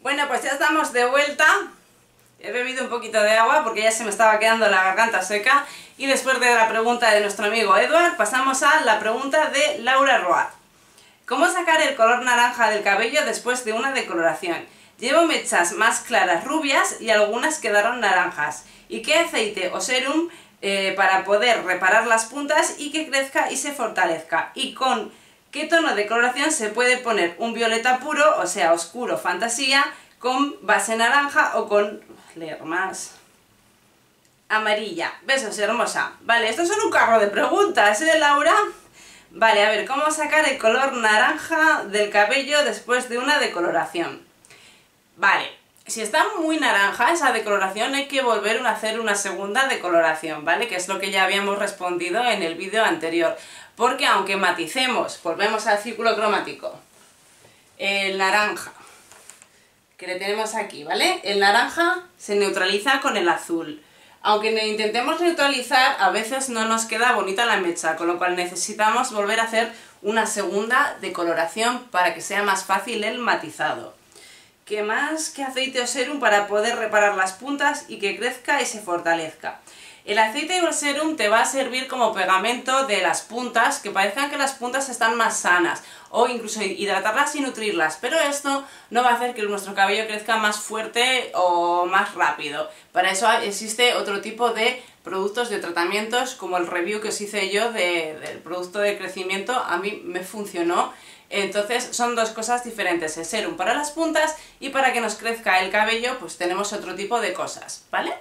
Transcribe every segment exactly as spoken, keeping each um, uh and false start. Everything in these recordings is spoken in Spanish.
Bueno, pues ya estamos de vuelta. He bebido un poquito de agua porque ya se me estaba quedando la garganta seca. Y después de la pregunta de nuestro amigo Edward, pasamos a la pregunta de Laura Roat. ¿Cómo sacar el color naranja del cabello después de una decoloración? Llevo mechas más claras rubias y algunas quedaron naranjas. ¿Y qué aceite o serum eh, para poder reparar las puntas y que crezca y se fortalezca? ¿Y con qué tono de coloración se puede poner un violeta puro, o sea, oscuro, fantasía, con base naranja o con, leer más, amarilla? Besos, hermosa. Vale, estos son un carro de preguntas, ¿eh, Laura? Vale, a ver, ¿cómo sacar el color naranja del cabello después de una decoloración? Vale, si está muy naranja esa decoloración hay que volver a hacer una segunda decoloración, ¿vale? Que es lo que ya habíamos respondido en el vídeo anterior. Porque aunque maticemos, volvemos al círculo cromático, el naranja, que le tenemos aquí, ¿vale? El naranja se neutraliza con el azul. Aunque intentemos neutralizar, a veces no nos queda bonita la mecha, con lo cual necesitamos volver a hacer una segunda decoloración para que sea más fácil el matizado. ¿Qué más? ¿Qué aceite o serum para poder reparar las puntas y que crezca y se fortalezca? El aceite o el serum te va a servir como pegamento de las puntas, que parezcan que las puntas están más sanas, o incluso hidratarlas y nutrirlas, pero esto no va a hacer que nuestro cabello crezca más fuerte o más rápido. Para eso existe otro tipo de productos, de tratamientos, como el review que os hice yo de, del producto de crecimiento, a mí me funcionó. Entonces son dos cosas diferentes, el serum para las puntas y para que nos crezca el cabello pues tenemos otro tipo de cosas, ¿vale?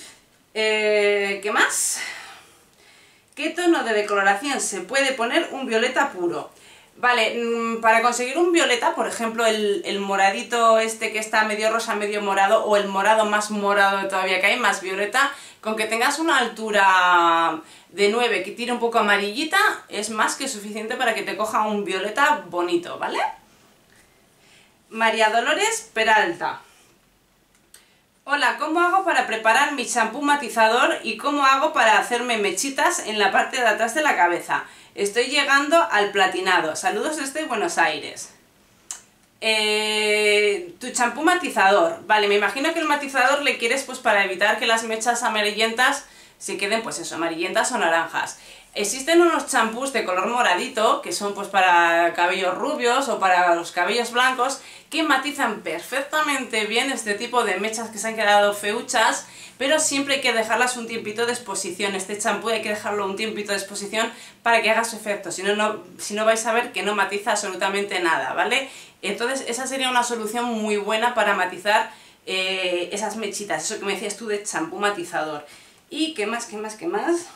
Eh, ¿Qué más? ¿Qué tono de decoloración se puede poner un violeta puro? Vale, para conseguir un violeta, por ejemplo el, el moradito este que está medio rosa, medio morado, o el morado más morado todavía que hay, más violeta, con que tengas una altura de nueve que tire un poco amarillita, es más que suficiente para que te coja un violeta bonito, ¿vale? María Dolores Peralta. Hola, ¿cómo hago para preparar mi champú matizador y cómo hago para hacerme mechitas en la parte de atrás de la cabeza? Estoy llegando al platinado. Saludos desde Buenos Aires. Eh, tu champú matizador. Vale, me imagino que el matizador le quieres pues para evitar que las mechas amarillentas se queden pues eso, amarillentas o naranjas. Existen unos champús de color moradito, que son pues para cabellos rubios o para los cabellos blancos, que matizan perfectamente bien este tipo de mechas que se han quedado feuchas, pero siempre hay que dejarlas un tiempito de exposición. Este champú hay que dejarlo un tiempito de exposición para que haga su efecto, si no, no, si no vais a ver que no matiza absolutamente nada, ¿vale? Entonces esa sería una solución muy buena para matizar eh, esas mechitas, eso que me decías tú de champú matizador. ¿Y qué más, qué más, qué más?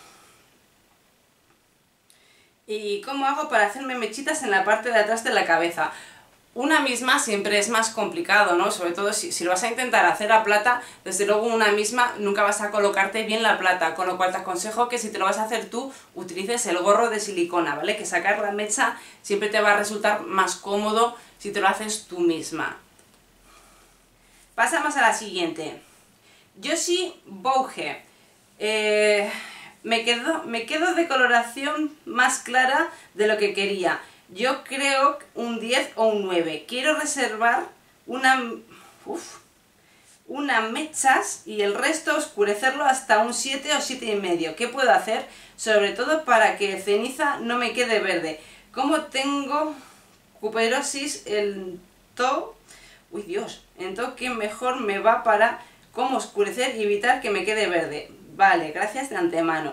¿Y cómo hago para hacerme mechitas en la parte de atrás de la cabeza? Una misma siempre es más complicado, ¿no? Sobre todo si, si lo vas a intentar hacer a plata, desde luego una misma nunca vas a colocarte bien la plata, con lo cual te aconsejo que si te lo vas a hacer tú, utilices el gorro de silicona, ¿vale? Que sacar la mecha siempre te va a resultar más cómodo si te lo haces tú misma. Pasamos a la siguiente. Yoshi Bouge. Eh... Me quedo, me quedo de coloración más clara de lo que quería. Yo creo un diez o un nueve. Quiero reservar una, uf, una mechas y el resto oscurecerlo hasta un siete o siete y medio. ¿Qué puedo hacer? Sobre todo para que ceniza no me quede verde. Como tengo cuperosis, el to... Uy, Dios. Entonces, ¿qué mejor me va para cómo oscurecer y evitar que me quede verde? Vale, gracias de antemano.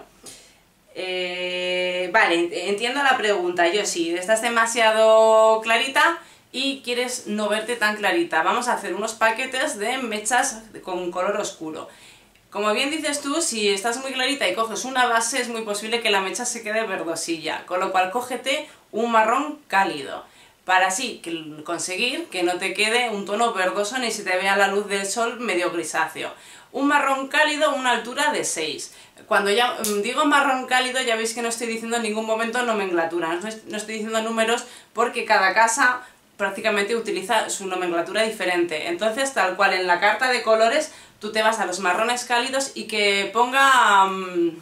Eh, vale, entiendo la pregunta. Yo sí, estás demasiado clarita y quieres no verte tan clarita. Vamos a hacer unos paquetes de mechas con color oscuro. Como bien dices tú, si estás muy clarita y coges una base, es muy posible que la mecha se quede verdosilla. Con lo cual, cógete un marrón cálido, para así conseguir que no te quede un tono verdoso ni se te vea la luz del sol medio grisáceo. Un marrón cálido, una altura de seis. Cuando ya digo marrón cálido, ya veis que no estoy diciendo en ningún momento nomenclatura, no estoy diciendo números porque cada casa prácticamente utiliza su nomenclatura diferente. Entonces, tal cual en la carta de colores, tú te vas a los marrones cálidos y que ponga... Um,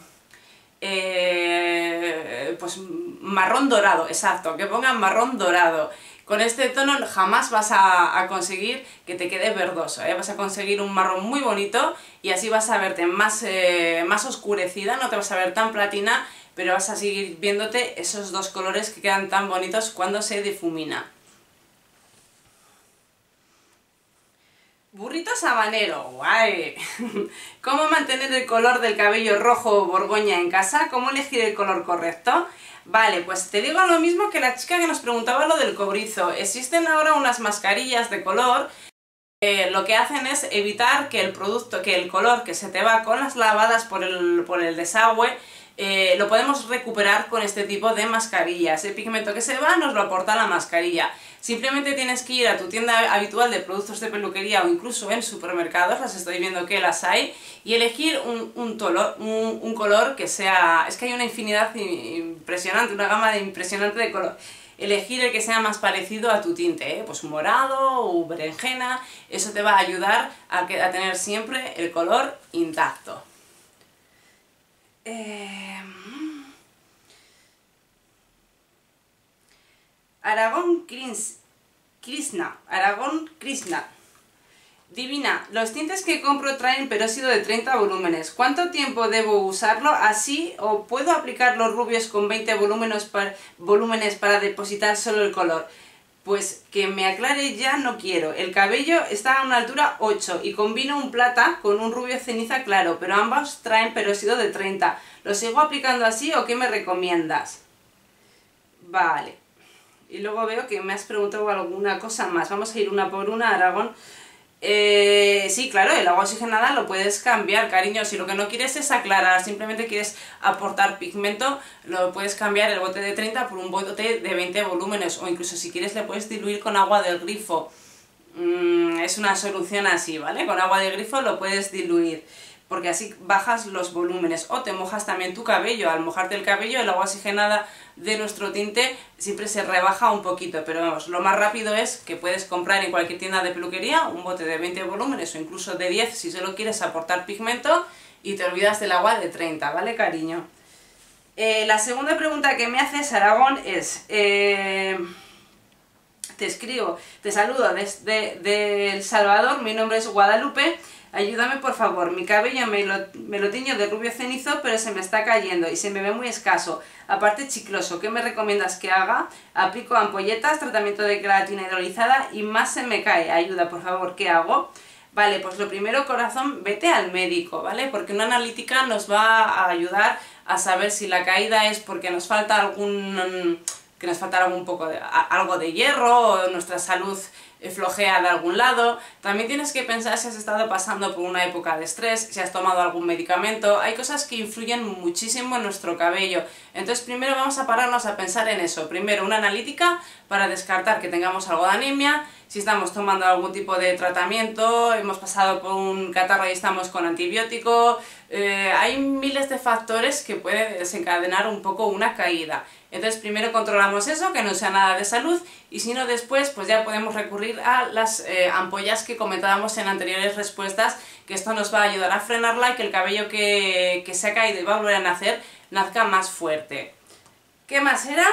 eh, pues marrón dorado, exacto, que pongan marrón dorado. Con este tono jamás vas a, a conseguir que te quede verdoso, ¿eh? Vas a conseguir un marrón muy bonito y así vas a verte más, eh, más oscurecida, no te vas a ver tan platina, pero vas a seguir viéndote esos dos colores que quedan tan bonitos cuando se difumina. Burrito sabanero, guay. ¿Cómo mantener el color del cabello rojo borgoña en casa? ¿Cómo elegir el color correcto? Vale, pues te digo lo mismo que la chica que nos preguntaba lo del cobrizo. Existen ahora unas mascarillas de color que lo que hacen es evitar que el producto, que el color que se te va con las lavadas por el, por el desagüe, eh, lo podemos recuperar con este tipo de mascarillas. El pigmento que se va nos lo aporta la mascarilla. Simplemente tienes que ir a tu tienda habitual de productos de peluquería o incluso en supermercados, las estoy viendo que las hay, y elegir un, un, tolo, un, un color que sea... Es que hay una infinidad impresionante, una gama de impresionante de color. Elegir el que sea más parecido a tu tinte, ¿eh? Pues morado o berenjena, eso te va a ayudar a, que, a tener siempre el color intacto. Eh... Aragón Krishna, Aragón Krishna. Divina, los tintes que compro traen peróxido de treinta volúmenes. ¿Cuánto tiempo debo usarlo así o puedo aplicar los rubios con veinte volúmenes para, volúmenes para depositar solo el color? Pues que me aclare ya no quiero. El cabello está a una altura ocho y combino un plata con un rubio ceniza claro, pero ambos traen peróxido de treinta. ¿Lo sigo aplicando así o qué me recomiendas? Vale. Y luego veo que me has preguntado alguna cosa más. Vamos a ir una por una, Aragón. Eh, sí, claro, el agua oxigenada lo puedes cambiar, cariño. Si lo que no quieres es aclarar, simplemente quieres aportar pigmento, lo puedes cambiar el bote de treinta por un bote de veinte volúmenes. O incluso si quieres le puedes diluir con agua del grifo. Mm, es una solución así, ¿vale? Con agua de grifo lo puedes diluir, porque así bajas los volúmenes. O te mojas también tu cabello. Al mojarte el cabello, el agua oxigenada de nuestro tinte siempre se rebaja un poquito, pero vamos, lo más rápido es que puedes comprar en cualquier tienda de peluquería un bote de veinte volúmenes o incluso de diez si solo quieres aportar pigmento y te olvidas del agua de treinta, ¿vale, cariño? Eh, la segunda pregunta que me haces, Aragón, es... Eh, te escribo, te saludo desde de El Salvador, mi nombre es Guadalupe. Ayúdame por favor, mi cabello me lo, me lo tiño de rubio cenizo, pero se me está cayendo y se me ve muy escaso, aparte chicloso. ¿Qué me recomiendas que haga? Aplico ampolletas, tratamiento de queratina hidrolizada y más se me cae. Ayuda, por favor, ¿qué hago? Vale, pues lo primero, corazón, vete al médico, ¿vale? Porque una analítica nos va a ayudar a saber si la caída es porque nos falta algún... que nos falta algún poco de, algo de hierro o nuestra salud flojea de algún lado. También tienes que pensar si has estado pasando por una época de estrés, si has tomado algún medicamento. Hay cosas que influyen muchísimo en nuestro cabello. Entonces primero vamos a pararnos a pensar en eso. Primero una analítica para descartar que tengamos algo de anemia, si estamos tomando algún tipo de tratamiento, hemos pasado por un catarro y estamos con antibiótico. Eh, hay miles de factores que pueden desencadenar un poco una caída. Entonces primero controlamos eso, que no sea nada de salud, y si no después pues ya podemos recurrir a las eh, ampollas que comentábamos en anteriores respuestas, que esto nos va a ayudar a frenarla y que el cabello que, que se ha caído y va a volver a nacer, nazca más fuerte. ¿Qué más era?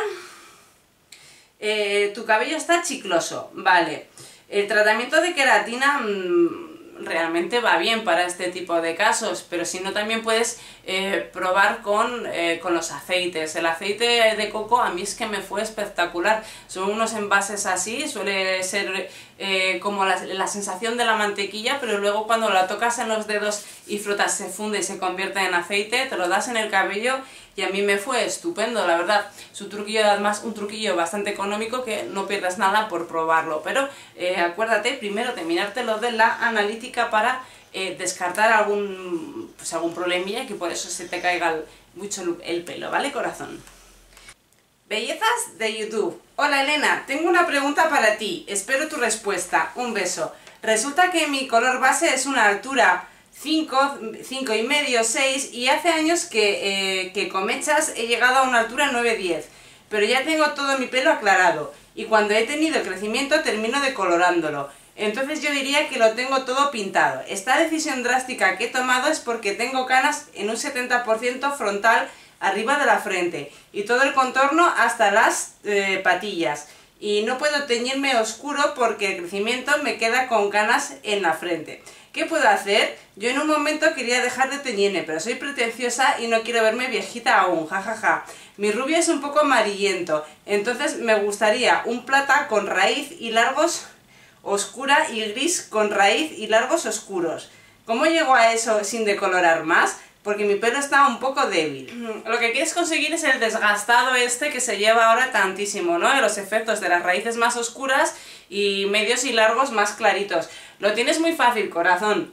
Eh, tu cabello está chicloso, vale. El tratamiento de queratina... Mmm, realmente va bien para este tipo de casos, pero si no también puedes eh, probar con, eh, con los aceites. El aceite de coco a mí es que me fue espectacular. Son unos envases así, suele ser eh, como la, la sensación de la mantequilla, pero luego cuando la tocas en los dedos y frotas se funde y se convierte en aceite, te lo das en el cabello y a mí me fue estupendo, la verdad. Es un truquillo, además un truquillo bastante económico que no pierdas nada por probarlo, pero eh, acuérdate primero de mirártelo de la analítica para eh, descartar algún, pues, algún problemilla que por eso se te caiga el, mucho el pelo, ¿vale, corazón? Bellezas de YouTube. Hola Elena, tengo una pregunta para ti, espero tu respuesta, un beso. Resulta que mi color base es una altura cinco, cinco y medio, seis, y hace años que, eh, que con mechas he llegado a una altura nueve diez, pero ya tengo todo mi pelo aclarado y cuando he tenido crecimiento termino decolorándolo. Entonces yo diría que lo tengo todo pintado. Esta decisión drástica que he tomado es porque tengo canas en un setenta por ciento frontal arriba de la frente y todo el contorno hasta las eh, patillas. y no puedo teñirme oscuro porque el crecimiento me queda con canas en la frente. ¿Qué puedo hacer? Yo en un momento quería dejar de teñirme, pero soy pretenciosa y no quiero verme viejita aún, jajaja. Ja, ja. Mi rubio es un poco amarillento, entonces me gustaría un plata con raíz y largos oscura y gris con raíz y largos oscuros. ¿Cómo llego a eso sin decolorar más? Porque mi pelo está un poco débil. Lo que quieres conseguir es el desgastado este que se lleva ahora tantísimo, ¿no? De los efectos de las raíces más oscuras y medios y largos más claritos. Lo tienes muy fácil, corazón.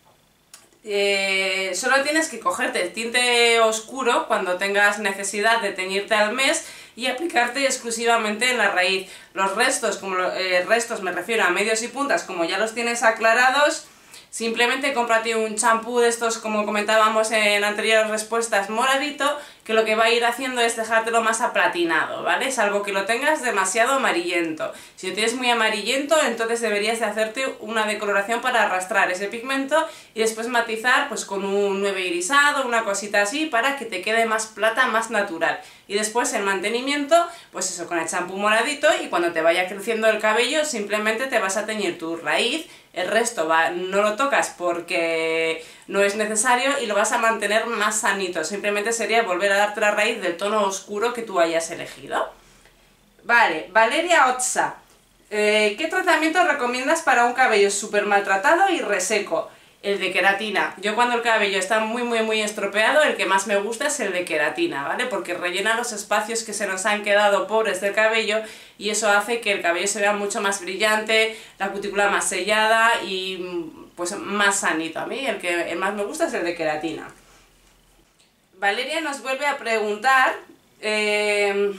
Eh, solo tienes que cogerte el tinte oscuro cuando tengas necesidad de teñirte al mes y aplicarte exclusivamente en la raíz. Los restos, como eh, restos me refiero a medios y puntas, como ya los tienes aclarados, simplemente cómprate un champú de estos, como comentábamos en anteriores respuestas, moradito, que lo que va a ir haciendo es dejártelo más aplatinado, ¿vale? Salvo que lo tengas demasiado amarillento. Si lo tienes muy amarillento, entonces deberías de hacerte una decoloración para arrastrar ese pigmento y después matizar pues con un nueve irisado, una cosita así, para que te quede más plata, más natural. Y después el mantenimiento, pues eso, con el champú moradito, y cuando te vaya creciendo el cabello simplemente te vas a teñir tu raíz. El resto va, no lo tocas porque no es necesario y lo vas a mantener más sanito. Simplemente sería volver a darte la raíz del tono oscuro que tú hayas elegido. Vale, Valeria Otsa. Eh, ¿Qué tratamiento recomiendas para un cabello súper maltratado y reseco? El de queratina. Yo cuando el cabello está muy muy muy estropeado, el que más me gusta es el de queratina, ¿vale? Porque rellena los espacios que se nos han quedado pobres del cabello y eso hace que el cabello se vea mucho más brillante, la cutícula más sellada y pues más sanito. A mí el que el más me gusta es el de queratina. Valeria nos vuelve a preguntar... Eh...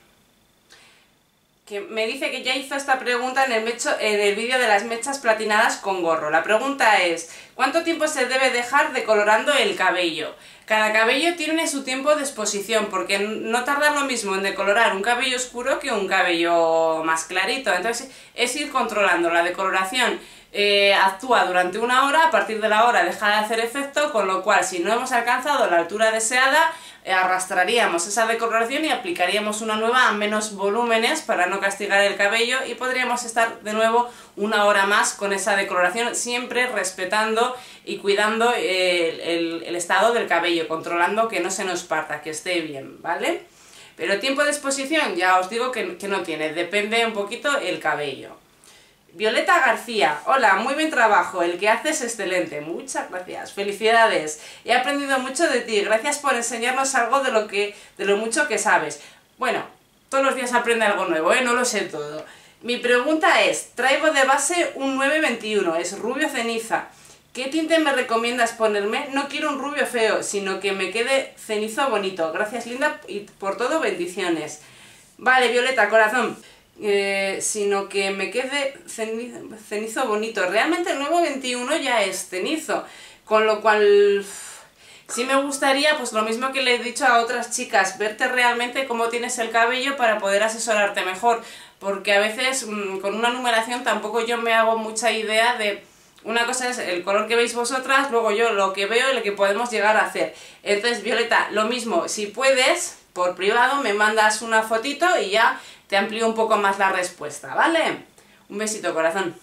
que me dice que ya hizo esta pregunta en el, mecho, en el vídeo de las mechas platinadas con gorro. La pregunta es, ¿cuánto tiempo se debe dejar decolorando el cabello? Cada cabello tiene su tiempo de exposición, porque no tarda lo mismo en decolorar un cabello oscuro que un cabello más clarito. Entonces es ir controlando. La decoloración eh, actúa durante una hora, a partir de la hora deja de hacer efecto, con lo cual si no hemos alcanzado la altura deseada, arrastraríamos esa decoloración y aplicaríamos una nueva a menos volúmenes para no castigar el cabello y podríamos estar de nuevo una hora más con esa decoloración, siempre respetando y cuidando el, el, el estado del cabello, controlando que no se nos parta, que esté bien, ¿vale? Pero tiempo de exposición ya os digo que, que no tiene, depende un poquito el cabello. Violeta García, hola, muy buen trabajo, el que haces es excelente, muchas gracias, felicidades, he aprendido mucho de ti, gracias por enseñarnos algo de lo, que, de lo mucho que sabes. Bueno, todos los días aprende algo nuevo, ¿eh? No lo sé todo. Mi pregunta es, traigo de base un nueve veintiuno, es rubio ceniza, ¿qué tinte me recomiendas ponerme? No quiero un rubio feo, sino que me quede cenizo bonito, gracias linda y por todo bendiciones. Vale, Violeta, corazón. Eh, sino que me quede cenizo, cenizo bonito. Realmente el nueve veintiuno ya es cenizo, con lo cual sí me gustaría, pues lo mismo que le he dicho a otras chicas, verte realmente cómo tienes el cabello para poder asesorarte mejor, porque a veces mmm, con una numeración tampoco yo me hago mucha idea de... Una cosa es el color que veis vosotras, luego yo lo que veo y lo que podemos llegar a hacer. Entonces, Violeta, lo mismo, si puedes, por privado me mandas una fotito y ya te amplío un poco más la respuesta, ¿vale? Un besito, corazón.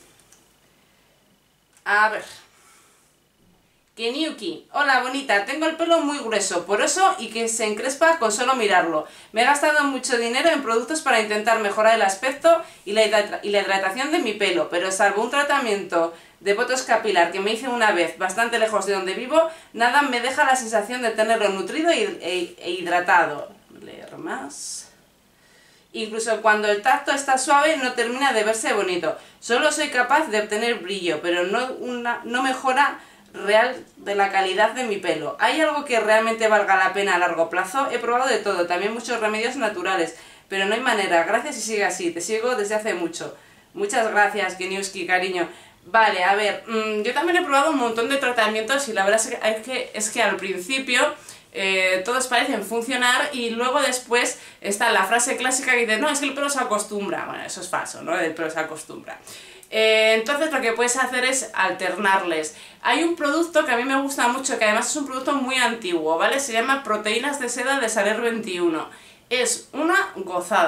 A ver. Keniuki, hola bonita, tengo el pelo muy grueso, poroso y que se encrespa con solo mirarlo. Me he gastado mucho dinero en productos para intentar mejorar el aspecto y la, hidrata y la hidratación de mi pelo, pero salvo un tratamiento de botox capilar que me hice una vez bastante lejos de donde vivo, nada me deja la sensación de tenerlo nutrido e, e, e hidratado. Leer más... Incluso cuando el tacto está suave no termina de verse bonito. Solo soy capaz de obtener brillo, pero no, una, no mejora real de la calidad de mi pelo. ¿Hay algo que realmente valga la pena a largo plazo? He probado de todo, también muchos remedios naturales, pero no hay manera. Gracias y sigue así, te sigo desde hace mucho. Muchas gracias, Keniuski, cariño. Vale, a ver, mmm, yo también he probado un montón de tratamientos y la verdad es que, es que, es que al principio... Eh, todos parecen funcionar y luego después está la frase clásica que dice, no, es que el pelo se acostumbra. Bueno, eso es falso, ¿no? El pelo se acostumbra. Eh, entonces lo que puedes hacer es alternarles. Hay un producto que a mí me gusta mucho, que además es un producto muy antiguo, ¿vale? Se llama Proteínas de Seda de Saler veintiuno. Es una gozada.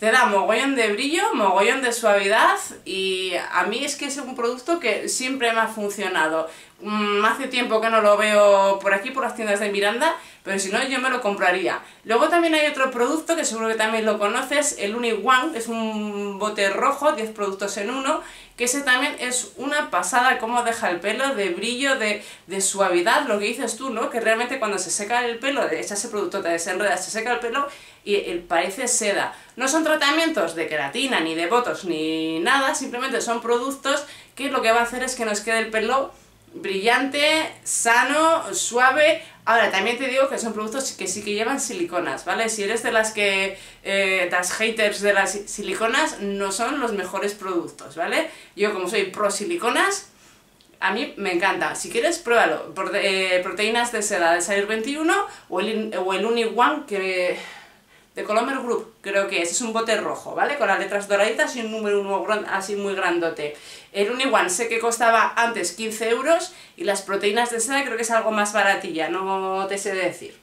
te da mogollón de brillo, mogollón de suavidad y a mí es que es un producto que siempre me ha funcionado. Mm, hace tiempo que no lo veo por aquí, por las tiendas de Miranda, pero si no yo me lo compraría. Luego también hay otro producto que seguro que también lo conoces, el Uni One, es un bote rojo, diez productos en uno, que ese también es una pasada cómo deja el pelo, de brillo, de, de suavidad, lo que dices tú, ¿no? Que realmente cuando se seca el pelo, echas ese producto, te desenredas, se seca el pelo y el, parece seda. No son tratamientos de queratina, ni de botox, ni nada, simplemente son productos que lo que va a hacer es que nos quede el pelo brillante, sano, suave. Ahora, también te digo que son productos que sí que llevan siliconas, ¿vale? Si eres de las que, eh, las haters de las siliconas, no son los mejores productos, ¿vale? Yo como soy pro siliconas, a mí me encanta. Si quieres, pruébalo. Prote eh, proteínas de seda de Salir veintiuno o el, o el Uni One que... de Colomer Group, creo que es, es un bote rojo, ¿vale? Con las letras doraditas y un número uno así muy grandote. El Uni One sé que costaba antes quince euros y las proteínas de seda creo que es algo más baratilla, no te sé decir.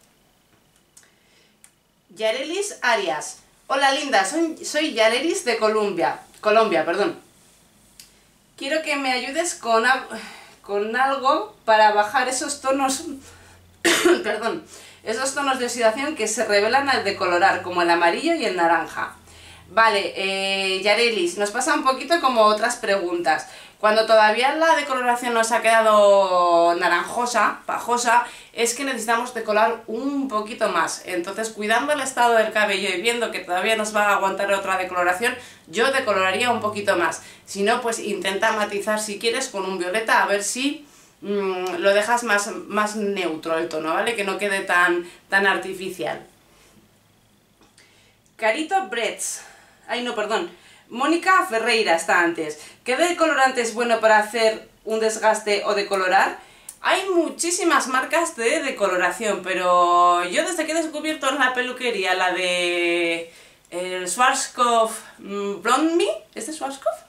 Yarelis Arias. Hola linda, soy, soy Yarelis de Colombia, Colombia, perdón. Quiero que me ayudes con, con algo para bajar esos tonos, perdón, esos tonos de oxidación que se revelan al decolorar, como el amarillo y el naranja. Vale, eh, Yarelis, nos pasa un poquito como otras preguntas. Cuando todavía la decoloración nos ha quedado naranjosa, pajosa, es que necesitamos decolorar un poquito más. Entonces, cuidando el estado del cabello y viendo que todavía nos va a aguantar otra decoloración, yo decoloraría un poquito más. Si no, pues intenta matizar si quieres con un violeta, a ver si mmm, lo dejas más, más neutro el tono, ¿vale? Que no quede tan, tan artificial. Carito Bretz. Ay, no, perdón. Mónica Ferreira está antes. ¿Qué decolorante es bueno para hacer un desgaste o decolorar? Hay muchísimas marcas de decoloración, pero yo desde que he descubierto en la peluquería la de el Schwarzkopf Blonde Me, ¿es de Schwarzkopf?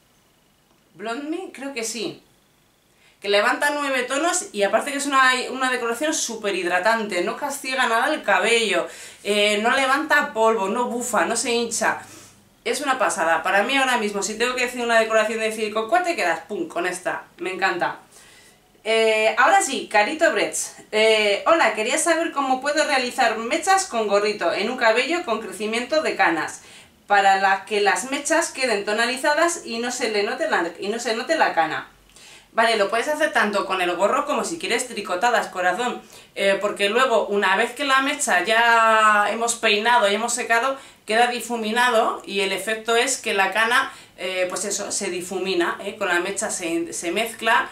Blonde Me, creo que sí. Que levanta nueve tonos y aparte que es una, una decoloración súper hidratante, no castiga nada el cabello, eh, no levanta polvo, no bufa, no se hincha. Es una pasada. Para mí ahora mismo, si tengo que decir una decoración de decir ¿con cuál te quedas? ¡Pum! Con esta. Me encanta. Eh, ahora sí, Carito Bretz. Eh, hola, quería saber cómo puedo realizar mechas con gorrito en un cabello con crecimiento de canas, para la que las mechas queden tonalizadas y no se le note la, y no se note la cana. Vale, lo puedes hacer tanto con el gorro como si quieres tricotadas, corazón, eh, porque luego una vez que la mecha ya hemos peinado y hemos secado, queda difuminado y el efecto es que la cana, eh, pues eso, se difumina, ¿eh? Con la mecha se, se mezcla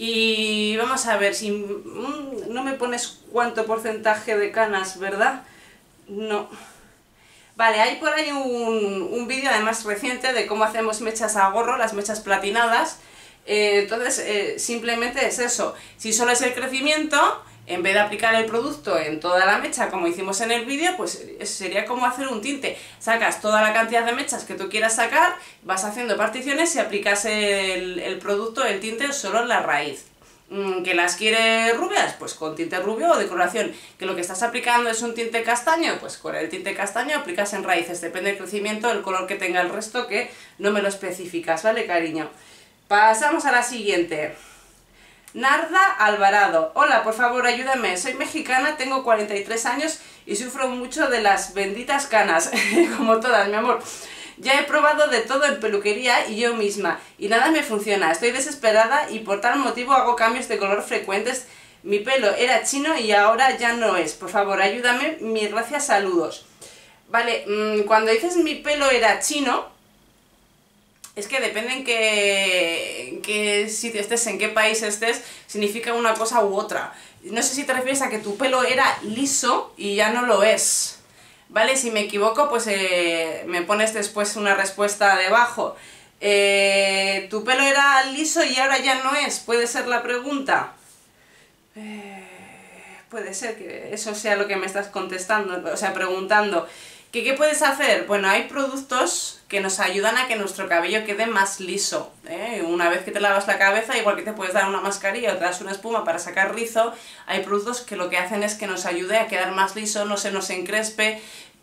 y vamos a ver, si mmm, no me pones cuánto porcentaje de canas, ¿verdad? No. Vale, hay por ahí un, un vídeo además reciente de cómo hacemos mechas a gorro, las mechas platinadas. Eh, entonces, eh, simplemente es eso. Si solo es el crecimiento, en vez de aplicar el producto en toda la mecha, como hicimos en el vídeo, pues sería como hacer un tinte. Sacas toda la cantidad de mechas que tú quieras sacar, vas haciendo particiones y aplicas el, el producto, el tinte, solo en la raíz. ¿Que las quieres rubias? Pues con tinte rubio o decoloración. ¿Que lo que estás aplicando es un tinte castaño? Pues con el tinte castaño aplicas en raíces. Depende del crecimiento, el color que tenga el resto, que no me lo especificas, ¿vale, cariño? Pasamos a la siguiente. Narda Alvarado. Hola, por favor ayúdame. Soy mexicana, tengo cuarenta y tres años y sufro mucho de las benditas canas. Como todas, mi amor. Ya he probado de todo en peluquería y yo misma, y nada me funciona. Estoy desesperada y por tal motivo hago cambios de color frecuentes. Mi pelo era chino y ahora ya no es. Por favor, ayúdame. Mil gracias, saludos. Vale, mmm, cuando dices mi pelo era chino, es que depende en qué, en qué sitio estés, en qué país estés, significa una cosa u otra. No sé si te refieres a que tu pelo era liso y ya no lo es. Vale, si me equivoco, pues eh, me pones después una respuesta debajo. Eh, ¿Tu pelo era liso y ahora ya no es? ¿Puede ser la pregunta? Eh, puede ser que eso sea lo que me estás contestando, o sea, preguntando. ¿Qué, ¿Qué puedes hacer? Bueno, hay productos que nos ayudan a que nuestro cabello quede más liso, ¿eh? Una vez que te lavas la cabeza, igual que te puedes dar una mascarilla o te das una espuma para sacar rizo, hay productos que lo que hacen es que nos ayude a quedar más liso, no se nos encrespe.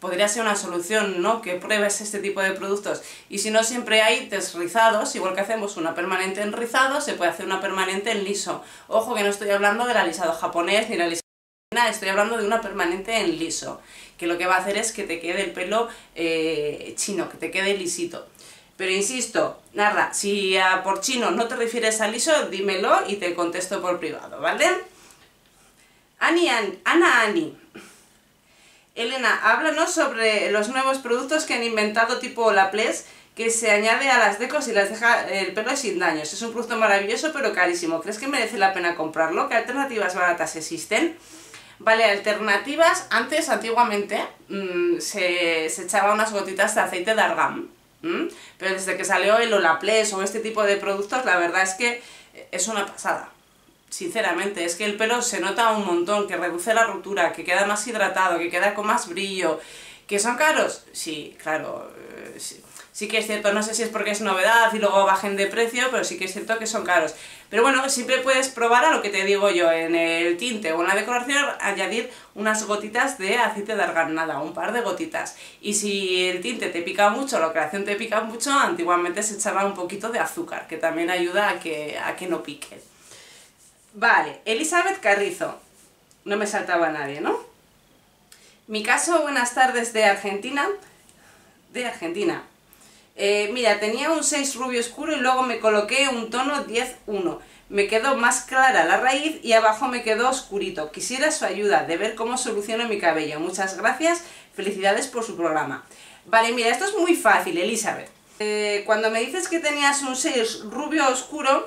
podría ser una solución, ¿no? Que pruebes este tipo de productos. Y si no, siempre hay desrizados, igual que hacemos una permanente en rizado, se puede hacer una permanente en liso. Ojo que no estoy hablando del alisado japonés ni del alisado china, estoy hablando de una permanente en liso, que lo que va a hacer es que te quede el pelo eh, chino, que te quede lisito. Pero insisto, nada, si a por chino no te refieres a liso, dímelo y te contesto por privado, ¿vale? Ani, Ani, Ana Ani. Elena, háblanos sobre los nuevos productos que han inventado tipo Laplace, que se añade a las decos y las deja el pelo sin daños. Es un producto maravilloso pero carísimo. ¿Crees que merece la pena comprarlo? ¿Qué alternativas baratas existen? Vale, alternativas, antes, antiguamente, mmm, se, se echaba unas gotitas de aceite de argán, ¿m? Pero desde que salió el Olaplex o este tipo de productos, la verdad es que es una pasada. Sinceramente, es que el pelo se nota un montón, que reduce la ruptura, que queda más hidratado, que queda con más brillo. ¿Que son caros? Sí, claro, eh, sí. Sí que es cierto, no sé si es porque es novedad y luego bajen de precio, pero sí que es cierto que son caros. Pero bueno, siempre puedes probar a lo que te digo yo, en el tinte o en la decoración, añadir unas gotitas de aceite de argán, nada, un par de gotitas. Y si el tinte te pica mucho, la creación te pica mucho, antiguamente se echaba un poquito de azúcar, que también ayuda a que, a que no pique. Vale, Elizabeth Carrizo. No me saltaba nadie, ¿no? Mi caso, buenas tardes de Argentina. De Argentina. Eh, mira, tenía un seis rubio oscuro y luego me coloqué un tono diez uno. Me quedó más clara la raíz y abajo me quedó oscurito. Quisiera su ayuda de ver cómo soluciono mi cabello. Muchas gracias, felicidades por su programa. Vale, mira, esto es muy fácil, Elizabeth. Eh, cuando me dices que tenías un seis rubio oscuro,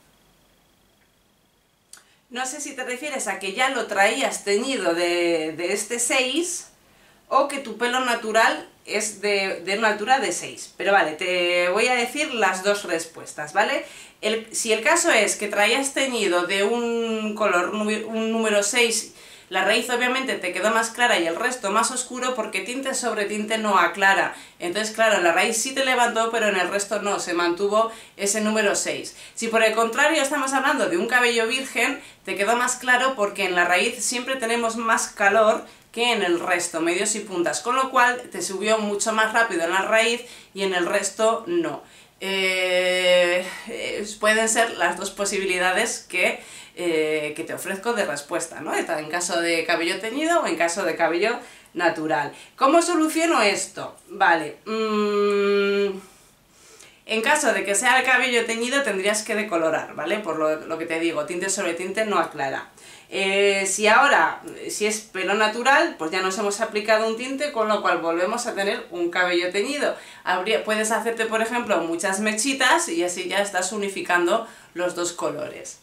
no sé si te refieres a que ya lo traías teñido de, de este seis o que tu pelo natural es de, de una altura de seis. Pero vale, te voy a decir las dos respuestas, ¿vale? El, si el caso es que traías teñido de un color, un número seis, la raíz obviamente te quedó más clara y el resto más oscuro porque tinte sobre tinte no aclara. Entonces, claro, la raíz sí te levantó, pero en el resto no, se mantuvo ese número seis. Si por el contrario estamos hablando de un cabello virgen, te quedó más claro porque en la raíz siempre tenemos más calor que en el resto, medios y puntas, con lo cual te subió mucho más rápido en la raíz y en el resto no. Eh, eh, pueden ser las dos posibilidades que, eh, que te ofrezco de respuesta, ¿no? En caso de cabello teñido o en caso de cabello natural. ¿Cómo soluciono esto? Vale, mmm, en caso de que sea el cabello teñido tendrías que decolorar, ¿vale? Por lo, lo que te digo, tinte sobre tinte no aclara. Eh, si ahora, si es pelo natural, pues ya nos hemos aplicado un tinte, con lo cual volvemos a tener un cabello teñido. Habría, puedes hacerte, por ejemplo, muchas mechitas y así ya estás unificando los dos colores.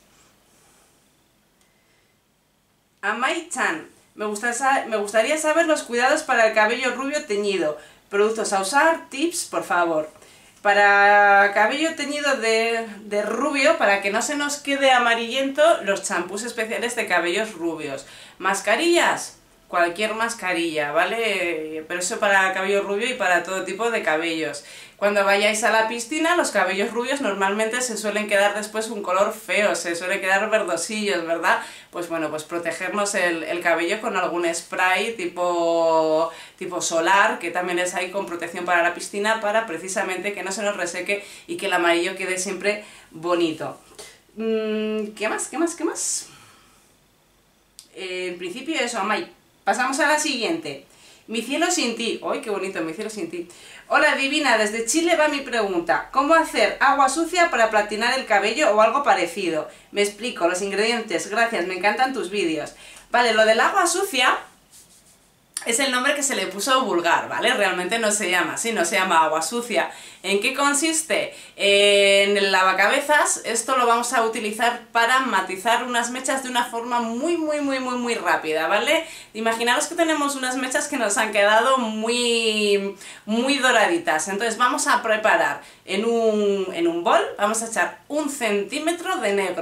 Amai-chan, me, gusta, me gustaría saber los cuidados para el cabello rubio teñido. Productos a usar, tips, por favor. Para cabello teñido de, de rubio, para que no se nos quede amarillento, los champús especiales de cabellos rubios. Mascarillas, cualquier mascarilla, ¿vale? Pero eso para cabello rubio y para todo tipo de cabellos. Cuando vayáis a la piscina, los cabellos rubios normalmente se suelen quedar después un color feo, se suele quedar verdosillos, ¿verdad? Pues bueno, pues protegernos el, el cabello con algún spray tipo, tipo solar, que también es ahí con protección para la piscina, para precisamente que no se nos reseque y que el amarillo quede siempre bonito. ¿Qué más? ¿Qué más? ¿Qué más? Eh, en principio eso, Amai. Pasamos a la siguiente. Mi cielo sin ti. ¡Ay, qué bonito! Mi cielo sin ti. Hola divina, desde Chile va mi pregunta. ¿Cómo hacer agua sucia para platinar el cabello o algo parecido? Me explico, los ingredientes, gracias, me encantan tus vídeos. Vale, lo del agua sucia es el nombre que se le puso vulgar, ¿vale? Realmente no se llama así, no se llama agua sucia. ¿En qué consiste? En el lavacabezas, esto lo vamos a utilizar para matizar unas mechas de una forma muy, muy, muy, muy, muy rápida, ¿vale? Imaginaros que tenemos unas mechas que nos han quedado muy, muy doraditas. Entonces vamos a preparar en un, en un bol, vamos a echar un centímetro de negro.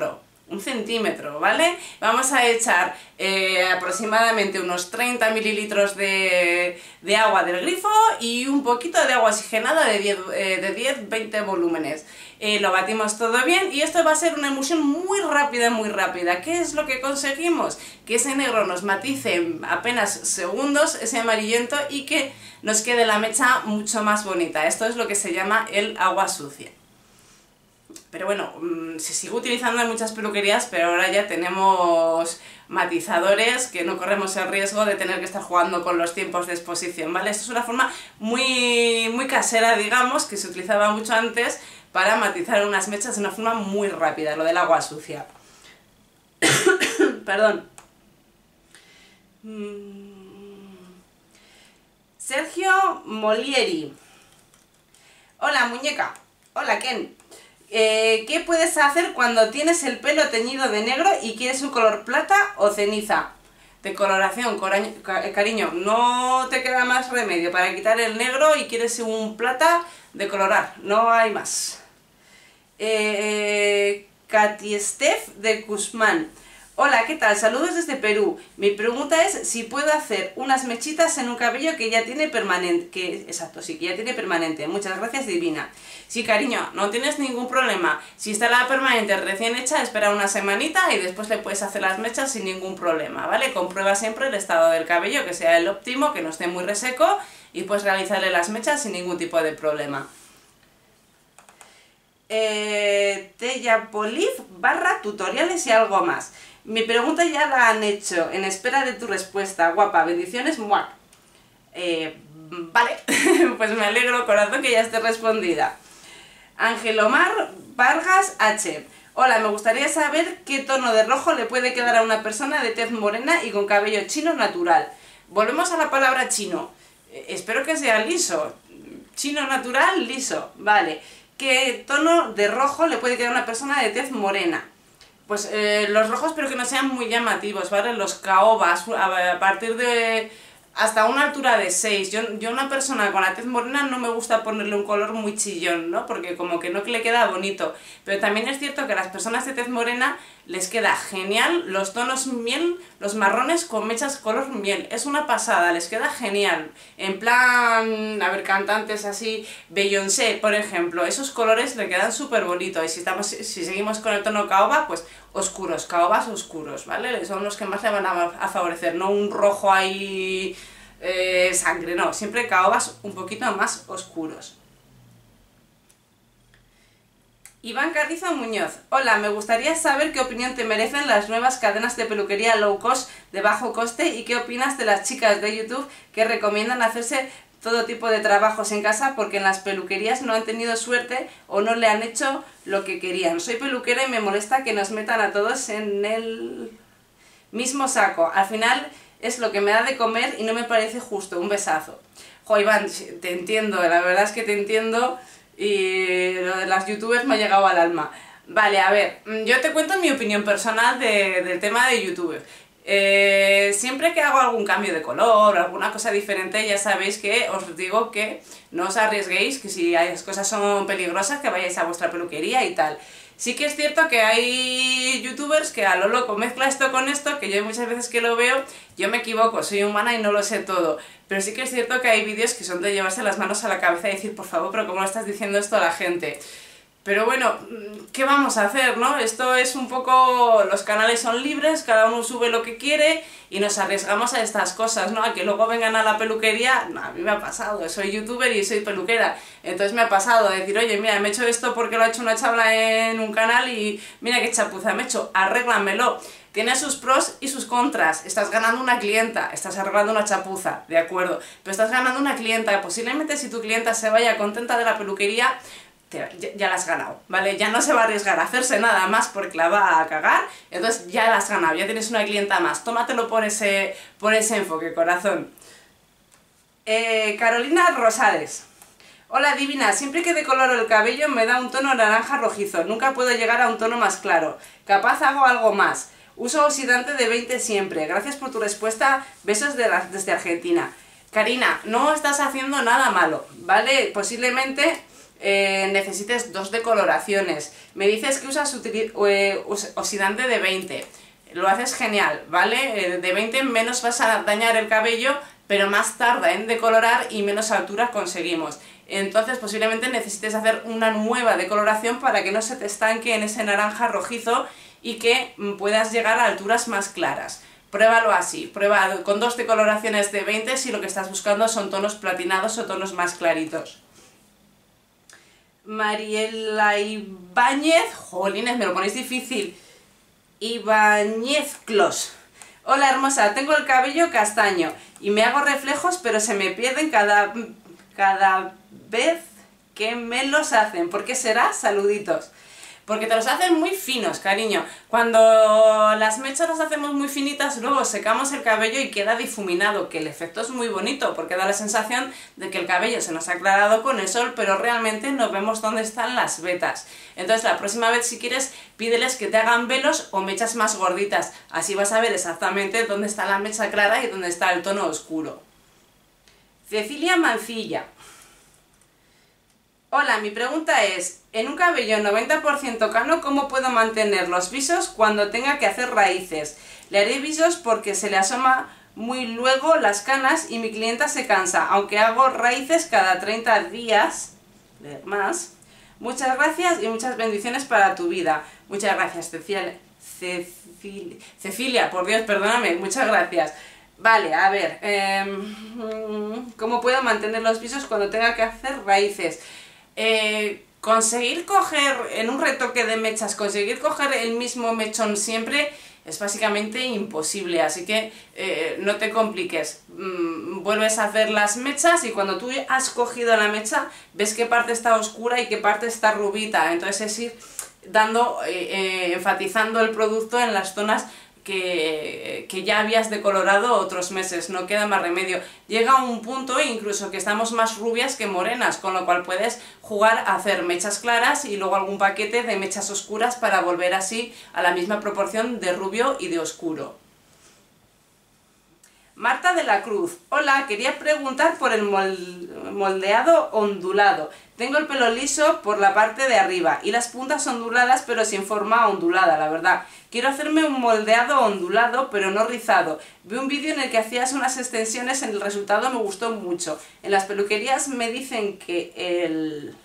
un centímetro, ¿vale? Vamos a echar eh, aproximadamente unos treinta mililitros de, de agua del grifo y un poquito de agua oxigenada de diez, eh, de diez veinte volúmenes. Eh, lo batimos todo bien y esto va a ser una emulsión muy rápida, muy rápida. ¿Qué es lo que conseguimos? Que ese negro nos matice en apenas segundos, ese amarillento, y que nos quede la mecha mucho más bonita. Esto es lo que se llama el agua sucia. Pero bueno, se sigue utilizando en muchas peluquerías, pero ahora ya tenemos matizadores que no corremos el riesgo de tener que estar jugando con los tiempos de exposición, ¿vale? Esto es una forma muy, muy casera, digamos, que se utilizaba mucho antes para matizar unas mechas de una forma muy rápida, lo del agua sucia. Perdón. Sergio Molieri. Hola, muñeca. Hola, Ken. Eh, ¿Qué puedes hacer cuando tienes el pelo teñido de negro y quieres un color plata o ceniza? De coloración, cariño, no te queda más remedio para quitar el negro y quieres un plata de colorar, no hay más. Eh, Katy Steph de Guzmán. Hola, ¿qué tal? Saludos desde Perú. Mi pregunta es si puedo hacer unas mechitas en un cabello que ya tiene permanente. Que, exacto, sí, que ya tiene permanente. Muchas gracias, divina. Sí, cariño, no tienes ningún problema. Si está la permanente recién hecha, espera una semanita y después le puedes hacer las mechas sin ningún problema, ¿vale? Comprueba siempre el estado del cabello, que sea el óptimo, que no esté muy reseco, y puedes realizarle las mechas sin ningún tipo de problema. Eh, Teyapoliv barra tutoriales y algo más. Mi pregunta ya la han hecho, en espera de tu respuesta, guapa, bendiciones, muac. Eh, vale, pues me alegro, corazón, que ya esté respondida. Angelomar Vargas H. Hola, me gustaría saber qué tono de rojo le puede quedar a una persona de tez morena y con cabello chino natural. Volvemos a la palabra chino. Eh, espero que sea liso. Chino natural, liso, vale. ¿Qué tono de rojo le puede quedar a una persona de tez morena? Pues eh, los rojos, pero que no sean muy llamativos, ¿vale? Los caobas, a partir de hasta una altura de seis. Yo, yo una persona con la tez morena no me gusta ponerle un color muy chillón, ¿no? Porque como que no le queda bonito. Pero también es cierto que a las personas de tez morena les queda genial los tonos miel, los marrones con mechas color miel. Es una pasada, les queda genial. En plan, a ver, cantantes así, Beyoncé, por ejemplo, esos colores le quedan súper bonitos. Y si, estamos, si seguimos con el tono caoba, pues oscuros, caobas oscuros, ¿vale? Son los que más le van a, a favorecer, no un rojo ahí eh, sangre, no, siempre caobas un poquito más oscuros. Iván Carrizo Muñoz. Hola, me gustaría saber qué opinión te merecen las nuevas cadenas de peluquería low cost de bajo coste y qué opinas de las chicas de YouTube que recomiendan hacerse todo tipo de trabajos en casa porque en las peluquerías no han tenido suerte o no le han hecho lo que querían. Soy peluquera y me molesta que nos metan a todos en el mismo saco. Al final es lo que me da de comer y no me parece justo. Un besazo. Jo, Iván, te entiendo, la verdad es que te entiendo y lo de las youtubers me ha llegado al alma. Vale, a ver, yo te cuento mi opinión personal de, del tema de youtubers. Eh, siempre que hago algún cambio de color o alguna cosa diferente, ya sabéis que os digo que no os arriesguéis, que si las cosas son peligrosas que vayáis a vuestra peluquería y tal. Sí que es cierto que hay youtubers que a lo loco mezcla esto con esto, que yo muchas veces que lo veo, yo me equivoco, soy humana y no lo sé todo. Pero sí que es cierto que hay vídeos que son de llevarse las manos a la cabeza y decir, por favor, pero ¿cómo le estás diciendo esto a la gente? Pero bueno, ¿qué vamos a hacer, no? Esto es un poco... los canales son libres, cada uno sube lo que quiere y nos arriesgamos a estas cosas, ¿no? A que luego vengan a la peluquería, no, a mí me ha pasado, soy youtuber y soy peluquera, entonces me ha pasado de decir, oye, mira, me he hecho esto porque lo ha hecho una chabla en un canal y mira qué chapuza me he hecho, arréglamelo. Tiene sus pros y sus contras, estás ganando una clienta, estás arreglando una chapuza, de acuerdo, pero estás ganando una clienta, posiblemente si tu clienta se vaya contenta de la peluquería, Ya, ya la has ganado, ¿vale? Ya no se va a arriesgar a hacerse nada más porque la va a cagar, entonces ya la has ganado, ya tienes una clienta más, tómatelo por ese, por ese enfoque, corazón. Eh, Carolina Rosales. Hola divina, siempre que decoloro el cabello me da un tono naranja rojizo, nunca puedo llegar a un tono más claro, capaz hago algo más, uso oxidante de veinte siempre, gracias por tu respuesta, besos de la, desde Argentina. Karina, no estás haciendo nada malo, ¿vale? Posiblemente... eh, necesites dos decoloraciones. Me dices que usas eh, oxidante de veinte. Lo haces genial, ¿vale? Eh, de veinte menos vas a dañar el cabello, pero más tarda en decolorar y menos altura conseguimos. Entonces posiblemente necesites hacer una nueva decoloración para que no se te estanque en ese naranja rojizo y que puedas llegar a alturas más claras. Pruébalo así, prueba con dos decoloraciones de veinte si lo que estás buscando son tonos platinados o tonos más claritos. Mariela Ibáñez, jolines, me lo ponéis difícil. Ibáñez Clos. Hola hermosa, tengo el cabello castaño y me hago reflejos pero se me pierden cada, cada vez que me los hacen. ¿Por qué será? Saluditos. Porque te los hacen muy finos, cariño. Cuando las mechas las hacemos muy finitas, luego secamos el cabello y queda difuminado, que el efecto es muy bonito, porque da la sensación de que el cabello se nos ha aclarado con el sol, pero realmente no vemos dónde están las vetas. Entonces la próxima vez, si quieres, pídeles que te hagan velos o mechas más gorditas. Así vas a ver exactamente dónde está la mecha clara y dónde está el tono oscuro. Cecilia Mancilla. Hola, mi pregunta es, en un cabello noventa por ciento cano, ¿cómo puedo mantener los visos cuando tenga que hacer raíces? Le haré visos porque se le asoma muy luego las canas y mi clienta se cansa, aunque hago raíces cada treinta días, más. Muchas gracias y muchas bendiciones para tu vida. Muchas gracias, Cecilia. Cecilia, Cecilia por Dios, perdóname, muchas gracias. Vale, a ver, eh, ¿cómo puedo mantener los visos cuando tenga que hacer raíces? Eh, conseguir coger, en un retoque de mechas, conseguir coger el mismo mechón siempre es básicamente imposible, así que eh, no te compliques. Mm, vuelves a hacer las mechas y cuando tú has cogido la mecha ves qué parte está oscura y qué parte está rubita, entonces es ir dando, eh, eh, enfatizando el producto en las zonas Que, que ya habías decolorado otros meses, no queda más remedio. Llega un punto incluso que estamos más rubias que morenas, con lo cual puedes jugar a hacer mechas claras y luego algún paquete de mechas oscuras para volver así a la misma proporción de rubio y de oscuro. Marta de la Cruz. Hola, quería preguntar por el moldeado ondulado. Tengo el pelo liso por la parte de arriba y las puntas onduladas pero sin forma ondulada, la verdad. Quiero hacerme un moldeado ondulado pero no rizado. Vi un vídeo en el que hacías unas extensiones, en el resultado me gustó mucho. En las peluquerías me dicen que el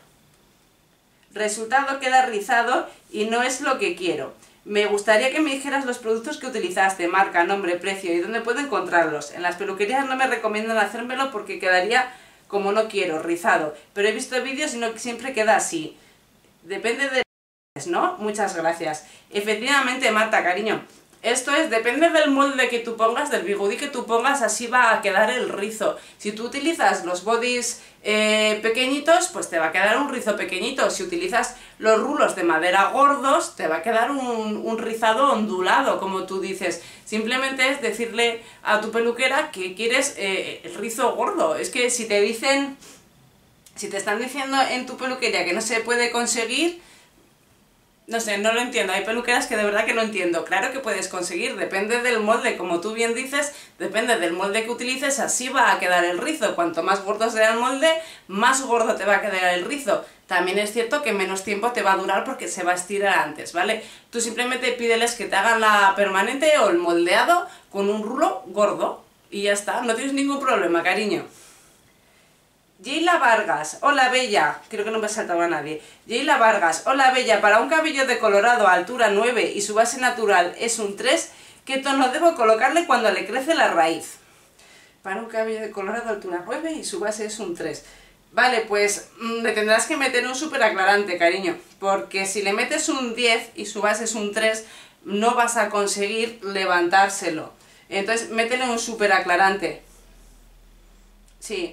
resultado queda rizado y no es lo que quiero. Me gustaría que me dijeras los productos que utilizaste, marca, nombre, precio y dónde puedo encontrarlos. En las peluquerías no me recomiendan hacérmelo porque quedaría como no quiero, rizado. Pero he visto vídeos y no siempre queda así. Depende de... ¿no? Muchas gracias. Efectivamente, Marta, cariño. Esto es, depende del molde que tú pongas, del bigudí que tú pongas, así va a quedar el rizo. Si tú utilizas los bodys eh, pequeñitos, pues te va a quedar un rizo pequeñito. Si utilizas los rulos de madera gordos, te va a quedar un, un rizado ondulado, como tú dices. Simplemente es decirle a tu peluquera que quieres eh, el rizo gordo. Es que si te dicen, si te están diciendo en tu peluquería que no se puede conseguir... No sé, no lo entiendo, hay peluqueras que de verdad que no entiendo. Claro que puedes conseguir, depende del molde, como tú bien dices, depende del molde que utilices, así va a quedar el rizo. Cuanto más gordo sea el molde, más gordo te va a quedar el rizo. También es cierto que menos tiempo te va a durar porque se va a estirar antes, ¿vale? Tú simplemente pídeles que te hagan la permanente o el moldeado con un rulo gordo y ya está, no tienes ningún problema, cariño. Yeila Vargas, hola bella, creo que no me ha saltado a nadie. Yeila Vargas, hola bella, para un cabello decolorado a altura nueve y su base natural es un tres, ¿qué tono debo colocarle cuando le crece la raíz? Para un cabello decolorado a altura nueve y su base es un tres. Vale, pues mmm, le tendrás que meter un súper aclarante, cariño, porque si le metes un diez y su base es un tres, no vas a conseguir levantárselo. Entonces, métele un súper aclarante. Sí.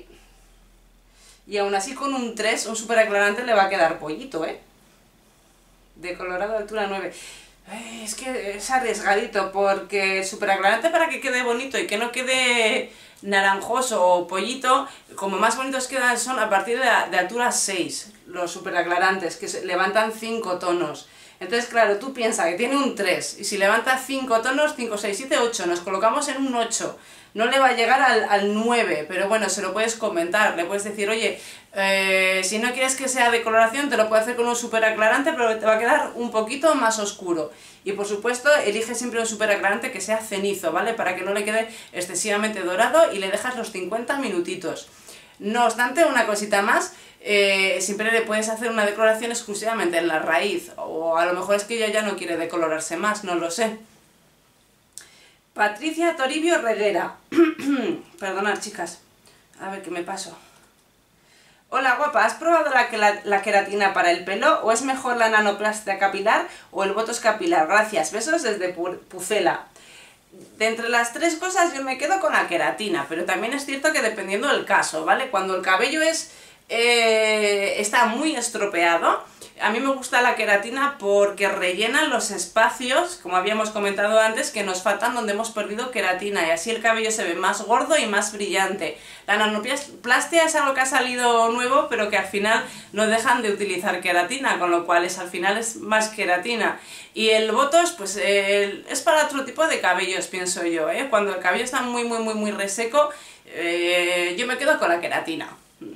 Y aún así con un tres, un super aclarante le va a quedar pollito, ¿eh? Decolorado de altura nueve. Ay, es que es arriesgadito, porque el super aclarante para que quede bonito y que no quede naranjoso o pollito, como más bonitos quedan son a partir de, de altura seis, los super aclarantes, que se levantan cinco tonos. Entonces, claro, tú piensas que tiene un tres, y si levanta cinco tonos, cinco, seis, siete, ocho, nos colocamos en un ocho. No le va a llegar al, al nueve, pero bueno, se lo puedes comentar, le puedes decir, oye, eh, si no quieres que sea de coloración, te lo puedo hacer con un súper aclarante, pero te va a quedar un poquito más oscuro. Y por supuesto, elige siempre un súper aclarante que sea cenizo, ¿vale? Para que no le quede excesivamente dorado, y le dejas los cincuenta minutitos. No obstante, una cosita más, eh, siempre le puedes hacer una decoloración exclusivamente en la raíz, o a lo mejor es que ella ya no quiere decolorarse más, no lo sé. Patricia Toribio Reguera. Perdonad, chicas. A ver qué me paso. Hola, guapa. ¿Has probado la, la, la queratina para el pelo? ¿O es mejor la nanoplastia capilar o el botox capilar? Gracias. Besos desde Pucela. De entre las tres cosas yo me quedo con la queratina, pero también es cierto que dependiendo del caso, ¿vale? Cuando el cabello es eh, está muy estropeado, a mí me gusta la queratina porque rellena los espacios, como habíamos comentado antes, que nos faltan donde hemos perdido queratina, y así el cabello se ve más gordo y más brillante. La nanoplastia es algo que ha salido nuevo, pero que al final no dejan de utilizar queratina, con lo cual es, al final es más queratina. Y el botox, pues eh, es para otro tipo de cabellos, pienso yo, ¿eh? Cuando el cabello está muy, muy, muy, muy reseco, eh, yo me quedo con la queratina.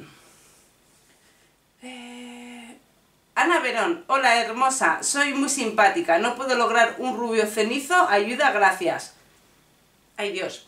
Ana Verón, hola hermosa, soy muy simpática, no puedo lograr un rubio cenizo, ayuda, gracias. Ay Dios,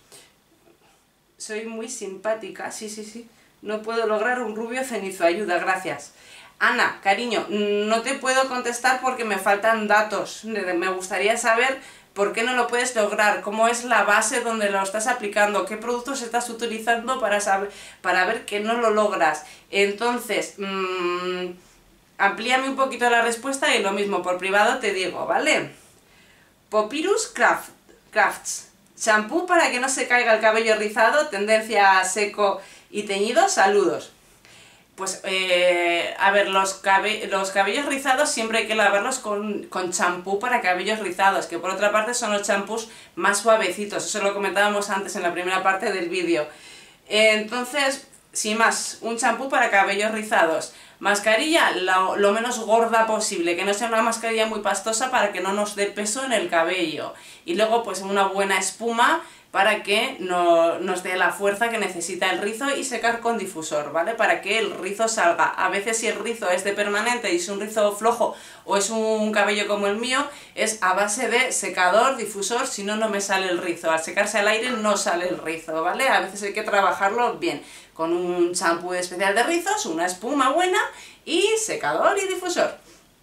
soy muy simpática, sí, sí, sí, no puedo lograr un rubio cenizo, ayuda, gracias. Ana, cariño, no te puedo contestar porque me faltan datos, me gustaría saber por qué no lo puedes lograr, cómo es la base donde lo estás aplicando, qué productos estás utilizando para, saber, para ver que no lo logras. Entonces, mmm, amplíame un poquito la respuesta y lo mismo por privado te digo, ¿vale? Popirus Craft, Crafts, shampoo para que no se caiga el cabello rizado, tendencia a seco y teñido, saludos. Pues, eh, a ver, los, cabe los cabellos rizados siempre hay que lavarlos con champú para cabellos rizados, que por otra parte son los champús más suavecitos, eso lo comentábamos antes en la primera parte del vídeo. Entonces, sin más, un champú para cabellos rizados. Mascarilla lo, lo menos gorda posible, que no sea una mascarilla muy pastosa para que no nos dé peso en el cabello. Y luego pues una buena espuma para que no, nos dé la fuerza que necesita el rizo, y secar con difusor, ¿vale? Para que el rizo salga. A veces si el rizo es de permanente y es un rizo flojo o es un cabello como el mío, es a base de secador, difusor, si no, no me sale el rizo. Al secarse al aire no sale el rizo, ¿vale? A veces hay que trabajarlo bien, con un champú especial de rizos, una espuma buena y secador y difusor.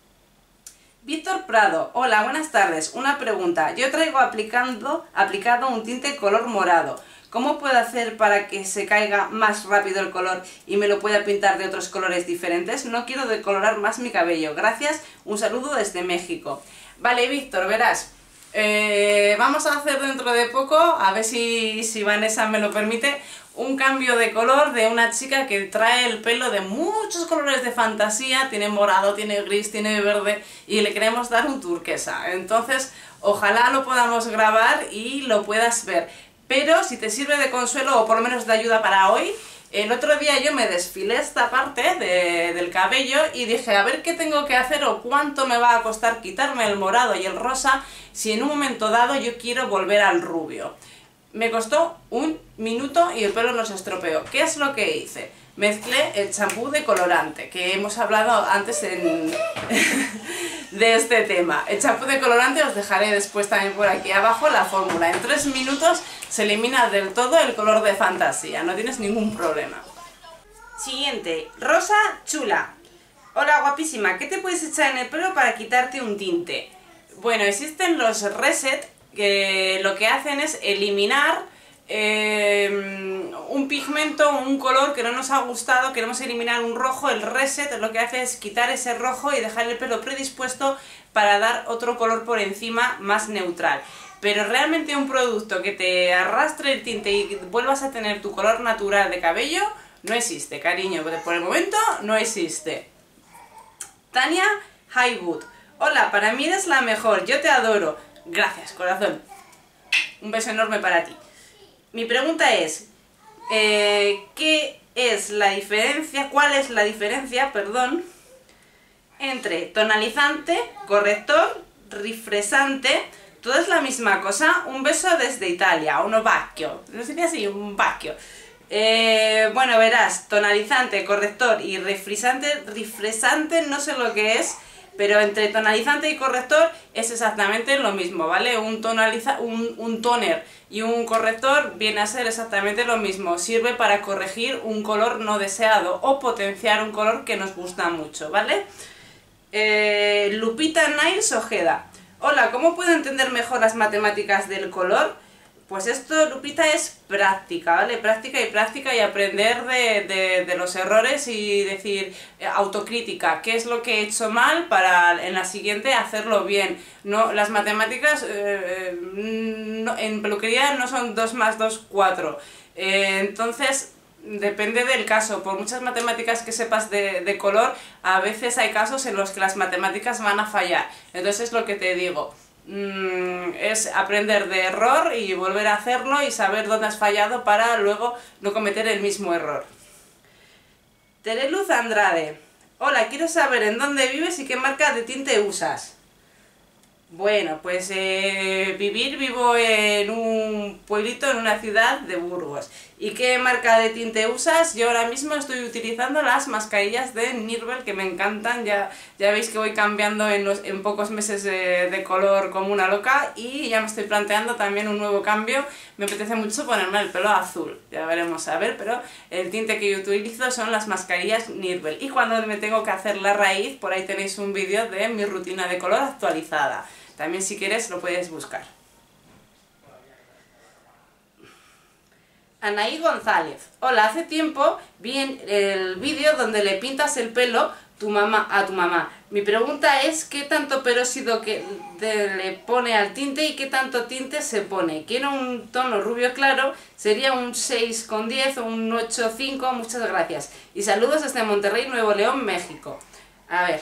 Víctor Prado, hola, buenas tardes. Una pregunta, yo traigo aplicando, aplicado un tinte color morado. ¿Cómo puedo hacer para que se caiga más rápido el color y me lo pueda pintar de otros colores diferentes? No quiero decolorar más mi cabello. Gracias, un saludo desde México. Vale, Víctor, verás, eh, vamos a hacer dentro de poco, a ver si, si Vanessa me lo permite, un cambio de color de una chica que trae el pelo de muchos colores de fantasía, tiene morado, tiene gris, tiene verde, y le queremos dar un turquesa. Entonces, ojalá lo podamos grabar y lo puedas ver. Pero si te sirve de consuelo o por lo menos de ayuda para hoy, el otro día yo me desfilé esta parte de, del cabello y dije, a ver qué tengo que hacer o cuánto me va a costar quitarme el morado y el rosa si en un momento dado yo quiero volver al rubio. Me costó un minuto y el pelo no se estropeó. ¿Qué es lo que hice? Mezclé el champú de colorante, que hemos hablado antes en de este tema. El champú de colorante os dejaré después también por aquí abajo la fórmula. En tres minutos se elimina del todo el color de fantasía, no tienes ningún problema. Siguiente, Rosa Chula. Hola guapísima, ¿qué te puedes echar en el pelo para quitarte un tinte? Bueno, existen los Reset, que lo que hacen es eliminar eh, un pigmento, un color que no nos ha gustado, queremos eliminar un rojo. El Reset lo que hace es quitar ese rojo y dejar el pelo predispuesto para dar otro color por encima más neutral. Pero realmente un producto que te arrastre el tinte y vuelvas a tener tu color natural de cabello no existe, cariño, por el momento no existe. Tania Highwood, hola, para mí eres la mejor, yo te adoro. Gracias, corazón. Un beso enorme para ti. Mi pregunta es, eh, ¿qué es la diferencia, cuál es la diferencia, perdón, entre tonalizante, corrector, rifresante, todo es la misma cosa. Un beso desde Italia, un vacchio, no sería así, un vacchio. Eh, bueno, verás, tonalizante, corrector y refrescante, refrescante no sé lo que es, pero entre tonalizante y corrector es exactamente lo mismo, ¿vale? Un, tonaliza un, un toner y un corrector viene a ser exactamente lo mismo, sirve para corregir un color no deseado o potenciar un color que nos gusta mucho, ¿vale? Eh, Lupita Niles Ojeda. Hola, ¿cómo puedo entender mejor las matemáticas del color? Pues esto, Lupita, es práctica, ¿vale? Práctica y práctica y aprender de, de, de los errores y decir, eh, autocrítica, qué es lo que he hecho mal para en la siguiente hacerlo bien. No, las matemáticas eh, no, en peluquería no son dos más dos, cuatro. Eh, entonces, depende del caso. Por muchas matemáticas que sepas de, de color, a veces hay casos en los que las matemáticas van a fallar. Entonces es lo que te digo. Es aprender de error y volver a hacerlo y saber dónde has fallado para luego no cometer el mismo error. Tereluz Andrade. Hola, quiero saber en dónde vives y qué marca de tinte usas. Bueno, pues eh, vivir, vivo en un pueblito, en una ciudad de Burgos. ¿Y qué marca de tinte usas? Yo ahora mismo estoy utilizando las mascarillas de Nirvel, que me encantan. Ya, ya veis que voy cambiando en, los, en pocos meses de, de color como una loca, y ya me estoy planteando también un nuevo cambio. Me apetece mucho ponerme el pelo azul, ya veremos a ver, pero el tinte que yo utilizo son las mascarillas Nirvel. Y cuando me tengo que hacer la raíz, por ahí tenéis un vídeo de mi rutina de color actualizada. También si quieres lo puedes buscar. Anaí González. Hola, hace tiempo vi en el vídeo donde le pintas el pelo tu mamá, a tu mamá. Mi pregunta es qué tanto peróxido que de, le pone al tinte y qué tanto tinte se pone. Quiero un tono rubio claro, sería un seis con diez o un ocho con cinco, muchas gracias. Y saludos desde Monterrey, Nuevo León, México. A ver...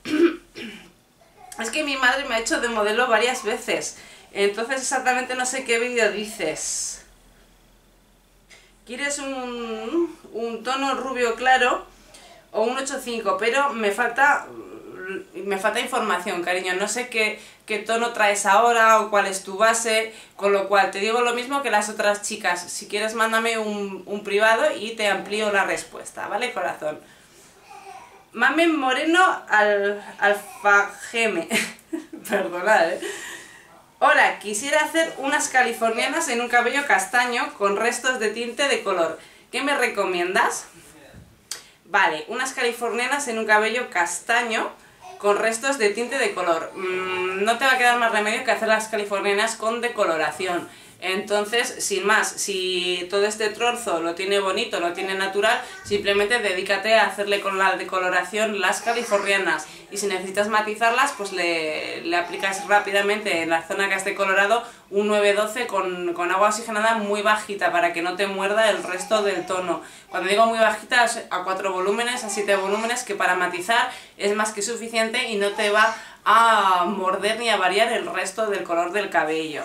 Es que mi madre me ha hecho de modelo varias veces, entonces exactamente no sé qué vídeo dices. ¿Quieres un, un tono rubio claro o un ocho cinco? Pero me falta, me falta información, cariño. No sé qué, qué tono traes ahora o cuál es tu base, con lo cual te digo lo mismo que las otras chicas. Si quieres, mándame un, un privado y te amplío la respuesta, ¿vale, corazón? Mamen Moreno al, Alfageme. Perdonad, ¿eh? Hola, quisiera hacer unas californianas en un cabello castaño con restos de tinte de color. ¿Qué me recomiendas? Vale, unas californianas en un cabello castaño con restos de tinte de color. Mm, no te va a quedar más remedio que hacer las californianas con decoloración. Entonces, sin más, si todo este trozo lo tiene bonito, lo tiene natural, simplemente dedícate a hacerle con la decoloración las californianas. Y si necesitas matizarlas, pues le, le aplicas rápidamente en la zona que has decolorado un nueve doce con, con agua oxigenada muy bajita para que no te muerda el resto del tono. Cuando digo muy bajita, es a cuatro volúmenes, a siete volúmenes, que para matizar es más que suficiente y no te va a morder ni a variar el resto del color del cabello.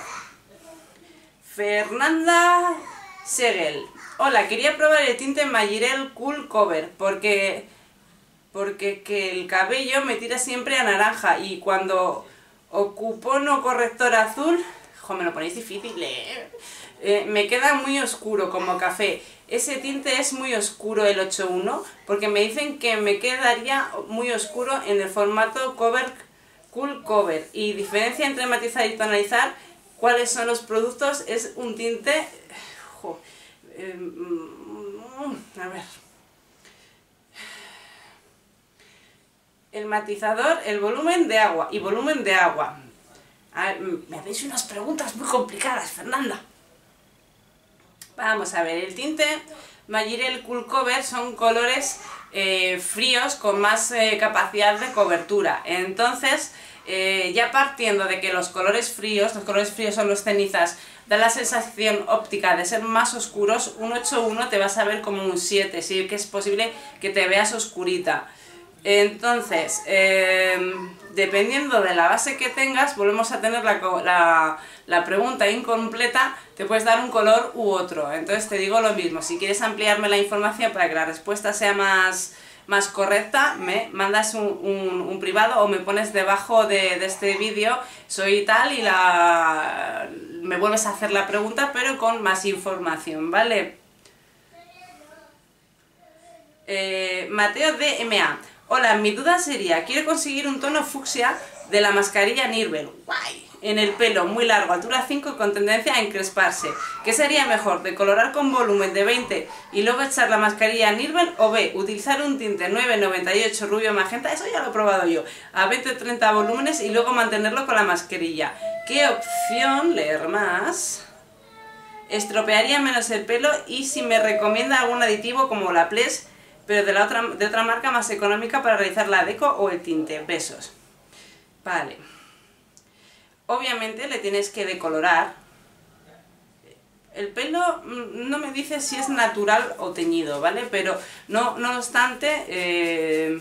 Fernanda Segel. Hola, quería probar el tinte Majirel Cool Cover porque, porque que el cabello me tira siempre a naranja y cuando ocupo no corrector azul, jo, me lo ponéis difícil, eh, eh, me queda muy oscuro como café. Ese tinte es muy oscuro, el ocho uno, porque me dicen que me quedaría muy oscuro en el formato Cover Cool Cover. Y diferencia entre matizar y tonalizar, ¿cuáles son los productos? Es un tinte... Jo, eh, a ver... El matizador, el volumen de agua y volumen de agua. A ver, me hacéis unas preguntas muy complicadas, Fernanda. Vamos a ver, el tinte Majirel Cool Cover son colores eh, fríos con más eh, capacidad de cobertura. Entonces... Eh, ya partiendo de que los colores fríos, los colores fríos son los cenizas, da la sensación óptica de ser más oscuros, un ocho uno te vas a ver como un siete, sí que es posible que te veas oscurita. Entonces, eh, dependiendo de la base que tengas, volvemos a tener la, la, la pregunta incompleta, te puedes dar un color u otro. Entonces te digo lo mismo, si quieres ampliarme la información para que la respuesta sea más... más correcta, me mandas un, un, un privado o me pones debajo de, de este vídeo, soy tal, y la me vuelves a hacer la pregunta, pero con más información, ¿vale? Eh, Mateo D M A. Hola, mi duda sería, quiero conseguir un tono fucsia de la mascarilla Nirbel. Guay. En el pelo, muy largo, altura cinco, con tendencia a encresparse. ¿Qué sería mejor, decolorar con volumen de veinte y luego echar la mascarilla Nirbel, o B, utilizar un tinte nueve noventa y ocho rubio magenta, eso ya lo he probado yo, a veinte treinta volúmenes y luego mantenerlo con la mascarilla? ¿Qué opción, leer más, estropearía menos el pelo, y si me recomienda algún aditivo como la Ples, pero de, la otra, de otra marca más económica para realizar la deco o el tinte? Besos. Vale. Obviamente le tienes que decolorar. El pelo no me dice si es natural o teñido, ¿vale? Pero no, no obstante, eh,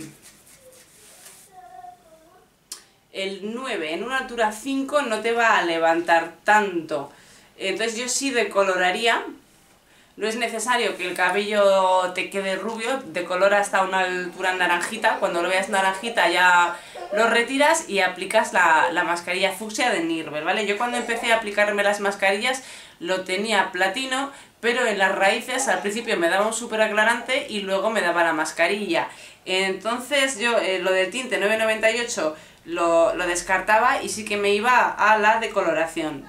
el nueve en una altura cinco no te va a levantar tanto. Entonces yo sí decoloraría. No es necesario que el cabello te quede rubio, decolora hasta una altura naranjita. Cuando lo veas naranjita ya lo retiras y aplicas la, la mascarilla fucsia de Nirbel, ¿vale? Yo cuando empecé a aplicarme las mascarillas lo tenía platino, pero en las raíces al principio me daba un súper aclarante y luego me daba la mascarilla. Entonces yo eh, lo del tinte nueve noventa y ocho lo, lo descartaba y sí que me iba a la decoloración.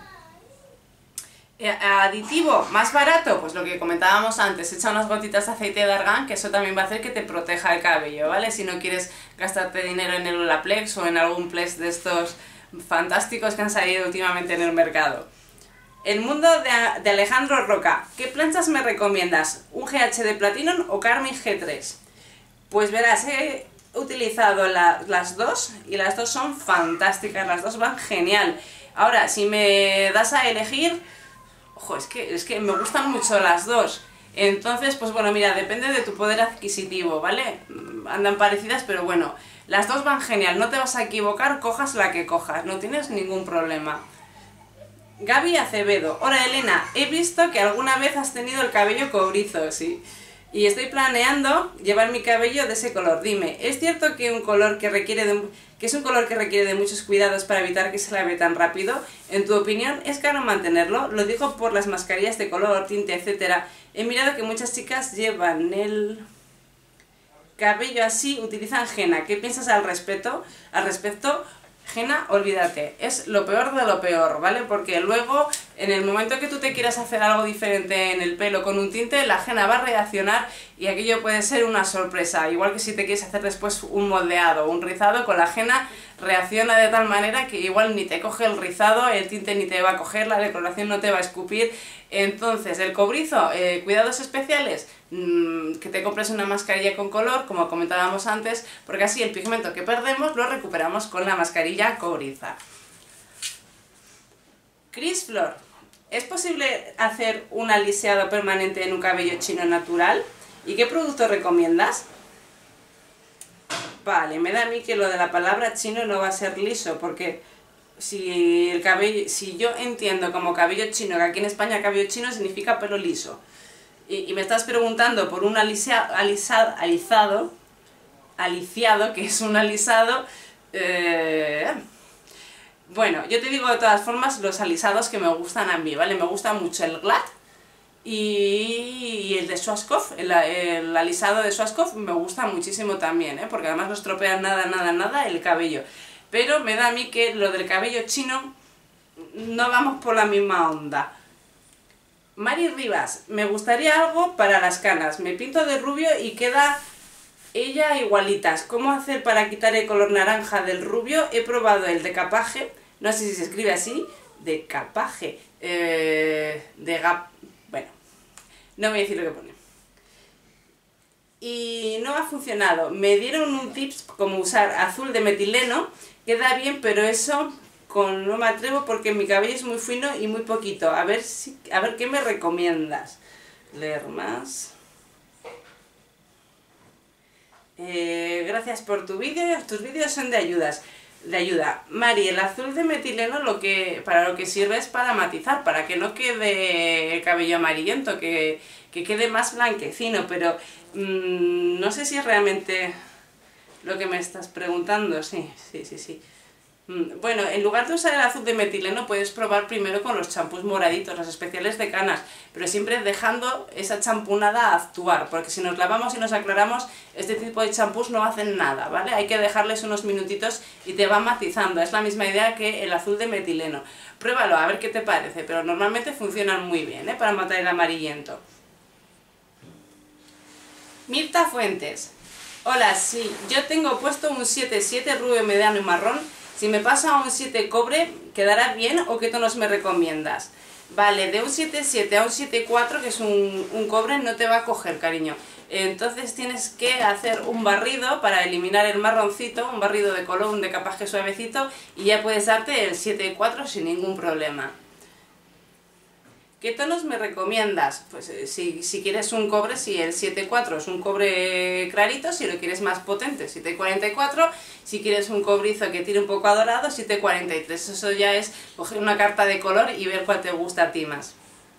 Aditivo más barato, pues lo que comentábamos antes, echa unas gotitas de aceite de argán, que eso también va a hacer que te proteja el cabello, ¿vale? Si no quieres gastarte dinero en el Olaplex o en algún Plex de estos fantásticos que han salido últimamente en el mercado. El mundo de, de Alejandro Roca. ¿Qué planchas me recomiendas? ¿Un G H de Platinum o Carmine G tres? Pues verás, he utilizado la, las dos y las dos son fantásticas, las dos van genial. Ahora, si me das a elegir, ojo, es que, es que me gustan mucho las dos. Entonces, pues bueno, mira, depende de tu poder adquisitivo, ¿vale? Andan parecidas, pero bueno, las dos van genial, no te vas a equivocar, cojas la que cojas, no tienes ningún problema. Gaby Acevedo. Hola Elena, he visto que alguna vez has tenido el cabello cobrizo, ¿sí? Y estoy planeando llevar mi cabello de ese color. Dime, ¿es cierto que un color que requiere de que es un color que requiere de muchos cuidados para evitar que se lave tan rápido? En tu opinión, ¿es caro mantenerlo? Lo digo por las mascarillas de color, tinte, etcétera. He mirado que muchas chicas llevan el cabello así, utilizan henna. ¿Qué piensas al respecto? Al respecto, henna, olvídate, es lo peor de lo peor, ¿vale? Porque luego, en el momento que tú te quieras hacer algo diferente en el pelo con un tinte, la henna va a reaccionar y aquello puede ser una sorpresa. Igual que si te quieres hacer después un moldeado, un rizado, con la henna reacciona de tal manera que igual ni te coge el rizado, el tinte ni te va a coger, la decoloración no te va a escupir. Entonces, el cobrizo, eh, cuidados especiales, mmm, que te compres una mascarilla con color, como comentábamos antes, porque así el pigmento que perdemos lo recuperamos con la mascarilla cobriza. Chris Flor, ¿es posible hacer un aliseado permanente en un cabello chino natural? ¿Y qué producto recomiendas? Vale, me da a mí que lo de la palabra chino no va a ser liso, porque si el cabello, si yo entiendo como cabello chino, que aquí en España cabello chino significa pelo liso, y, y me estás preguntando por un alisa, alisa, alisado, aliciado, que es un alisado, eh, bueno, yo te digo de todas formas los alisados que me gustan a mí, ¿vale? Me gusta mucho el Glad y el de Schwarzkopf, el, el alisado de Schwarzkopf me gusta muchísimo también, ¿eh? Porque además no estropea nada, nada, nada el cabello. Pero me da a mí que lo del cabello chino no vamos por la misma onda. Mari Rivas, me gustaría algo para las canas. Me pinto de rubio y queda ella igualitas. ¿Cómo hacer para quitar el color naranja del rubio? He probado el decapaje, no sé si se escribe así, decapaje, eh, de gap, bueno, no voy a decir lo que pone. Y no ha funcionado. Me dieron un tips como usar azul de metileno, queda bien, pero eso con, no me atrevo porque mi cabello es muy fino y muy poquito. A ver, si, a ver qué me recomiendas. Leer más. Eh, gracias por tu vídeo, tus vídeos son de ayudas. le ayuda. Mari, el azul de metileno lo que, para lo que sirve es para matizar, para que no quede el cabello amarillento, que, que quede más blanquecino, pero mmm, no sé si es realmente lo que me estás preguntando. Sí, sí, sí, sí. Bueno, en lugar de usar el azul de metileno puedes probar primero con los champús moraditos, los especiales de canas, pero siempre dejando esa champunada actuar, porque si nos lavamos y nos aclaramos, este tipo de champús no hacen nada, ¿vale? Hay que dejarles unos minutitos y te va matizando, es la misma idea que el azul de metileno. Pruébalo, a ver qué te parece, pero normalmente funcionan muy bien, ¿eh? Para matar el amarillento. Mirta Fuentes. Hola, sí, yo tengo puesto un siete siete rubio, mediano y marrón. Si me paso a un siete cobre, ¿quedará bien o qué tonos me recomiendas? Vale, de un siete siete a un siete cuatro, que es un, un cobre, no te va a coger, cariño. Entonces tienes que hacer un barrido para eliminar el marroncito, un barrido de color, de capaje suavecito, y ya puedes darte el siete cuatro sin ningún problema. ¿Qué tonos me recomiendas? Pues eh, si, si quieres un cobre, si el siete cuatro es un cobre clarito, si lo quieres más potente, siete cuarenta y cuatro, si quieres un cobrizo que tire un poco a dorado, siete cuarenta y tres. Eso ya es coger una carta de color y ver cuál te gusta a ti más.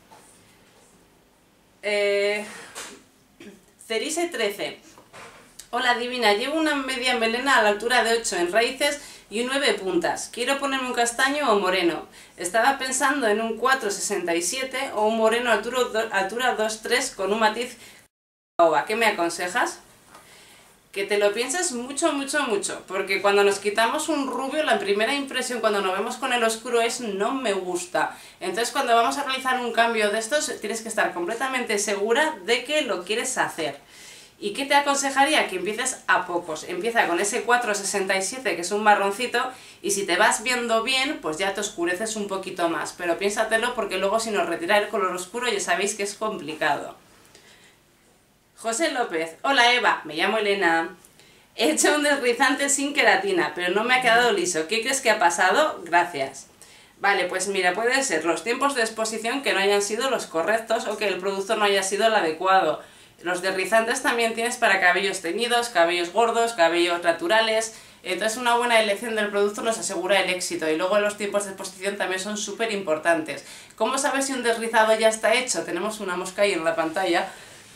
Eh, Cerise trece. Hola divina, llevo una media melena a la altura de ocho en raíces y un nueve puntas. Quiero ponerme un castaño o moreno. Estaba pensando en un cuatro sesenta y siete o un moreno altura, altura dos tres con un matiz caoba. ¿Qué me aconsejas? Que te lo pienses mucho, mucho, mucho, porque cuando nos quitamos un rubio, la primera impresión cuando nos vemos con el oscuro es no me gusta. Entonces cuando vamos a realizar un cambio de estos, tienes que estar completamente segura de que lo quieres hacer. ¿Y qué te aconsejaría? Que empieces a pocos. Empieza con ese cuatro sesenta y siete, que es un marroncito, y si te vas viendo bien, pues ya te oscureces un poquito más. Pero piénsatelo, porque luego si nos retira el color oscuro ya sabéis que es complicado. José López. Hola Eva, me llamo Elena. He hecho un deslizante sin queratina, pero no me ha quedado liso. ¿Qué crees que ha pasado? Gracias. Vale, pues mira, puede ser los tiempos de exposición que no hayan sido los correctos o que el producto no haya sido el adecuado. Los derrizantes también tienes para cabellos teñidos, cabellos gordos, cabellos naturales. Entonces una buena elección del producto nos asegura el éxito. Y luego los tiempos de exposición también son súper importantes. ¿Cómo sabes si un derrizado ya está hecho? Tenemos una mosca ahí en la pantalla.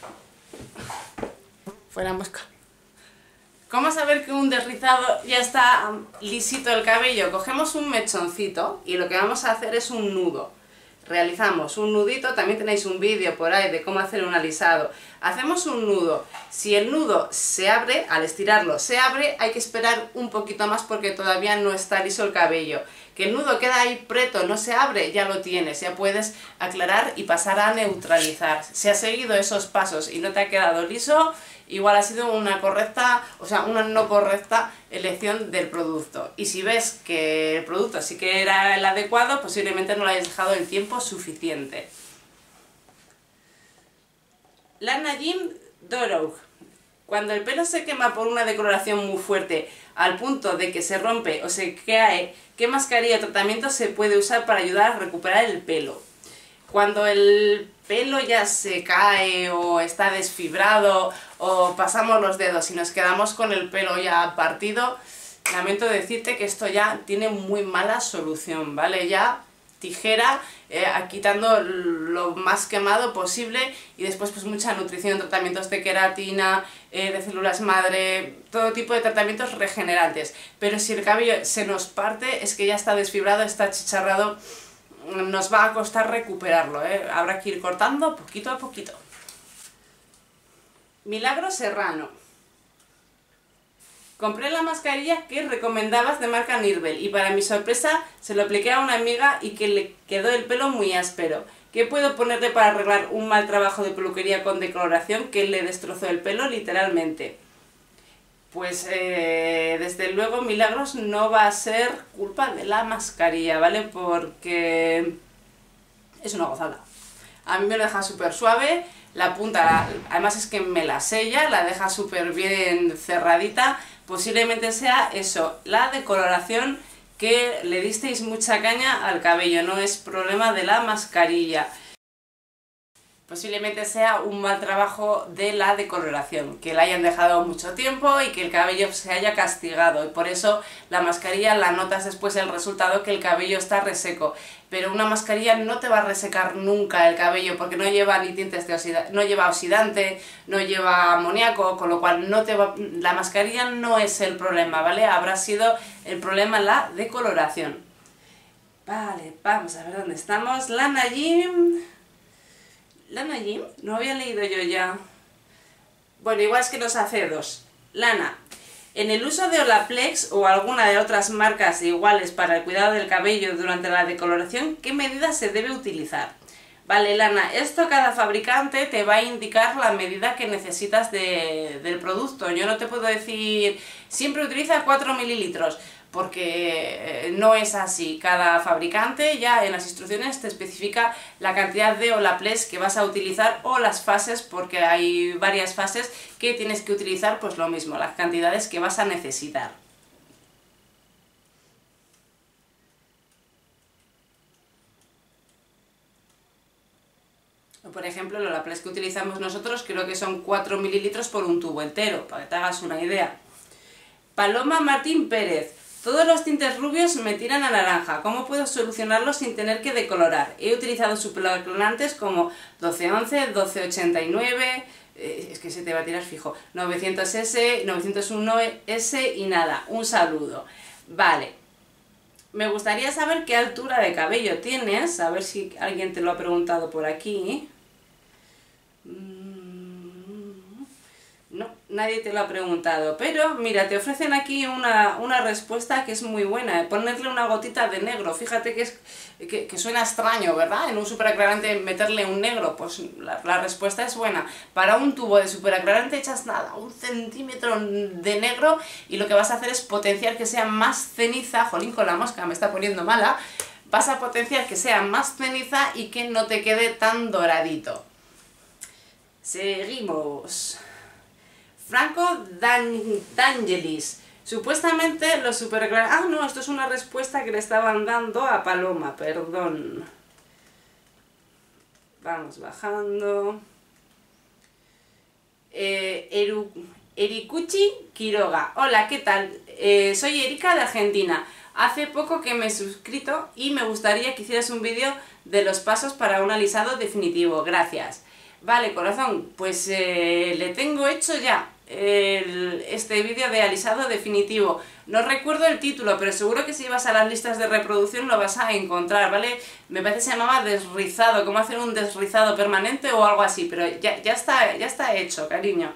Fuera mosca. ¿Cómo saber que un derrizado ya está lisito el cabello? Cogemos un mechoncito y lo que vamos a hacer es un nudo. Realizamos un nudito, también tenéis un vídeo por ahí de cómo hacer un alisado. Hacemos un nudo. Si el nudo se abre, al estirarlo se abre, hay que esperar un poquito más porque todavía no está liso el cabello. Que el nudo queda ahí preto, no se abre, ya lo tienes, ya puedes aclarar y pasar a neutralizar. Si has seguido esos pasos y no te ha quedado liso, igual ha sido una correcta, o sea, una no correcta elección del producto. Y si ves que el producto sí que era el adecuado, posiblemente no lo hayas dejado el tiempo suficiente. Lana Jim Dorough. Cuando el pelo se quema por una decoloración muy fuerte al punto de que se rompe o se cae, ¿qué mascarilla o tratamiento se puede usar para ayudar a recuperar el pelo? Cuando el pelo ya se cae o está desfibrado o pasamos los dedos y nos quedamos con el pelo ya partido, lamento decirte que esto ya tiene muy mala solución, ¿vale? Ya tijera, eh, quitando lo más quemado posible y después pues mucha nutrición, tratamientos de queratina, eh, de células madre, todo tipo de tratamientos regenerantes. Pero si el cabello se nos parte es que ya está desfibrado, está achicharrado, nos va a costar recuperarlo, ¿eh? Habrá que ir cortando poquito a poquito. Milagro Serrano. Compré la mascarilla que recomendabas de marca Nirbel y para mi sorpresa se lo apliqué a una amiga y que le quedó el pelo muy áspero. ¿Qué puedo ponerle para arreglar un mal trabajo de peluquería con decoloración que le destrozó el pelo literalmente? Pues eh, desde luego, Milagros, no va a ser culpa de la mascarilla, ¿vale? Porque es una gozada. A mí me lo deja súper suave, la punta, la, además es que me la sella, la deja súper bien cerradita. Posiblemente sea eso, la decoloración, que le disteis mucha caña al cabello, no es problema de la mascarilla. Posiblemente sea un mal trabajo de la decoloración, que la hayan dejado mucho tiempo y que el cabello se haya castigado, y por eso la mascarilla la notas después el resultado, que el cabello está reseco. Pero una mascarilla no te va a resecar nunca el cabello porque no lleva ni tintes de oxida no lleva oxidante, no lleva amoníaco, con lo cual no te va... la mascarilla no es el problema, ¿vale? Habrá sido el problema la decoloración. Vale, vamos a ver dónde estamos. Lana Jim... Lana Jim, no había leído yo ya. Bueno, igual es que nos hace dos. Lana, en el uso de Olaplex o alguna de otras marcas iguales para el cuidado del cabello durante la decoloración, ¿qué medidas se debe utilizar? Vale, Lana, esto cada fabricante te va a indicar la medida que necesitas de, del producto. Yo no te puedo decir, siempre utiliza cuatro mililitros, porque no es así. Cada fabricante ya en las instrucciones te especifica la cantidad de Olaplex que vas a utilizar o las fases, porque hay varias fases que tienes que utilizar, pues lo mismo, las cantidades que vas a necesitar. Por ejemplo, el Olaplex que utilizamos nosotros creo que son cuatro mililitros por un tubo entero, para que te hagas una idea. Paloma Martín Pérez. Todos los tintes rubios me tiran a naranja. ¿Cómo puedo solucionarlo sin tener que decolorar? He utilizado superaclarantes como doce once, doce ochenta y nueve, eh, es que se te va a tirar fijo, novecientos ese, novecientos uno ese y nada. Un saludo. Vale. Me gustaría saber qué altura de cabello tienes, a ver si alguien te lo ha preguntado por aquí. No, nadie te lo ha preguntado, pero mira, te ofrecen aquí una, una respuesta que es muy buena, ponerle una gotita de negro. Fíjate que, es, que, que suena extraño, ¿verdad? En un superaclarante meterle un negro, pues la, la respuesta es buena. Para un tubo de superaclarante echas nada, un centímetro de negro, y lo que vas a hacer es potenciar que sea más ceniza. Jolín, con la mosca me está poniendo mala. Vas a potenciar que sea más ceniza y que no te quede tan doradito. Seguimos. Franco D'Angelis. Supuestamente los superaclarantes... Ah, no, esto es una respuesta que le estaban dando a Paloma, perdón. Vamos bajando. Eh, Eru, Erikuchi Quiroga. Hola, ¿qué tal? Eh, soy Erika de Argentina. Hace poco que me he suscrito y me gustaría que hicieras un vídeo de los pasos para un alisado definitivo. Gracias. Vale, corazón, pues eh, le tengo hecho ya el, este vídeo de alisado definitivo. No recuerdo el título, pero seguro que si vas a las listas de reproducción lo vas a encontrar, ¿vale? Me parece que se llamaba desrizado, cómo hacer un desrizado permanente o algo así, pero ya, ya, está, ya está hecho, cariño.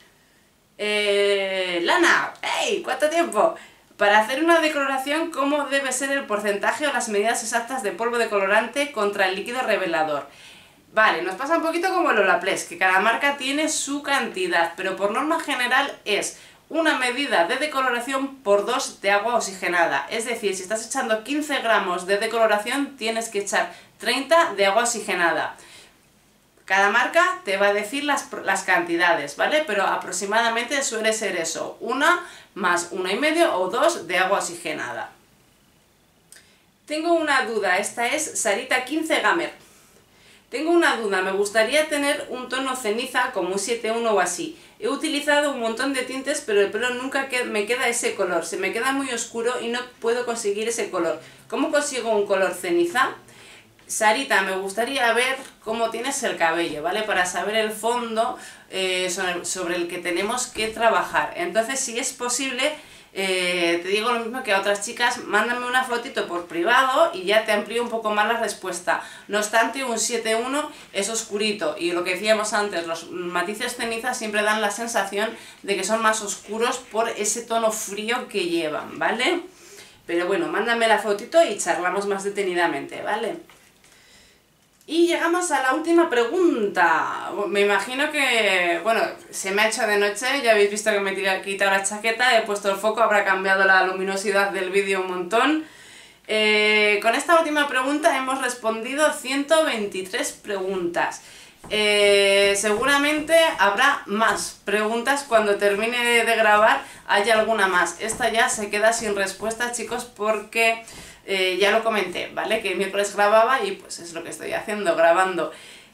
Eh, Lana, ¡hey! ¿Cuánto tiempo? Para hacer una decoloración, ¿cómo debe ser el porcentaje o las medidas exactas de polvo decolorante contra el líquido revelador? Vale, nos pasa un poquito como el Olaplex, que cada marca tiene su cantidad, pero por norma general es una medida de decoloración por dos de agua oxigenada. Es decir, si estás echando quince gramos de decoloración, tienes que echar treinta de agua oxigenada. Cada marca te va a decir las, las cantidades, ¿vale? Pero aproximadamente suele ser eso, una más una y medio o dos de agua oxigenada. Tengo una duda, esta es Sarita quince Gamer. Tengo una duda, me gustaría tener un tono ceniza como un siete uno o así. He utilizado un montón de tintes, pero el pelo nunca me queda ese color. Se me queda muy oscuro y no puedo conseguir ese color. ¿Cómo consigo un color ceniza? Sarita, me gustaría ver cómo tienes el cabello, ¿vale? Para saber el fondo eh, sobre, sobre el que tenemos que trabajar. Entonces, si es posible... Eh, te digo lo mismo que a otras chicas, mándame una fotito por privado y ya te amplío un poco más la respuesta. No obstante, un siete uno es oscurito y lo que decíamos antes, los matices cenizas siempre dan la sensación de que son más oscuros por ese tono frío que llevan, ¿vale? Pero bueno, mándame la fotito y charlamos más detenidamente, ¿vale? Y llegamos a la última pregunta. Me imagino que, bueno, se me ha hecho de noche, ya habéis visto que me he quitado la chaqueta, he puesto el foco, habrá cambiado la luminosidad del vídeo un montón. Eh, con esta última pregunta hemos respondido ciento veintitrés preguntas. Eh, seguramente habrá más preguntas cuando termine de, de grabar, haya alguna más. Esta ya se queda sin respuesta, chicos, porque... Eh, ya lo comenté, ¿vale? Que el miércoles grababa y pues es lo que estoy haciendo, grabando.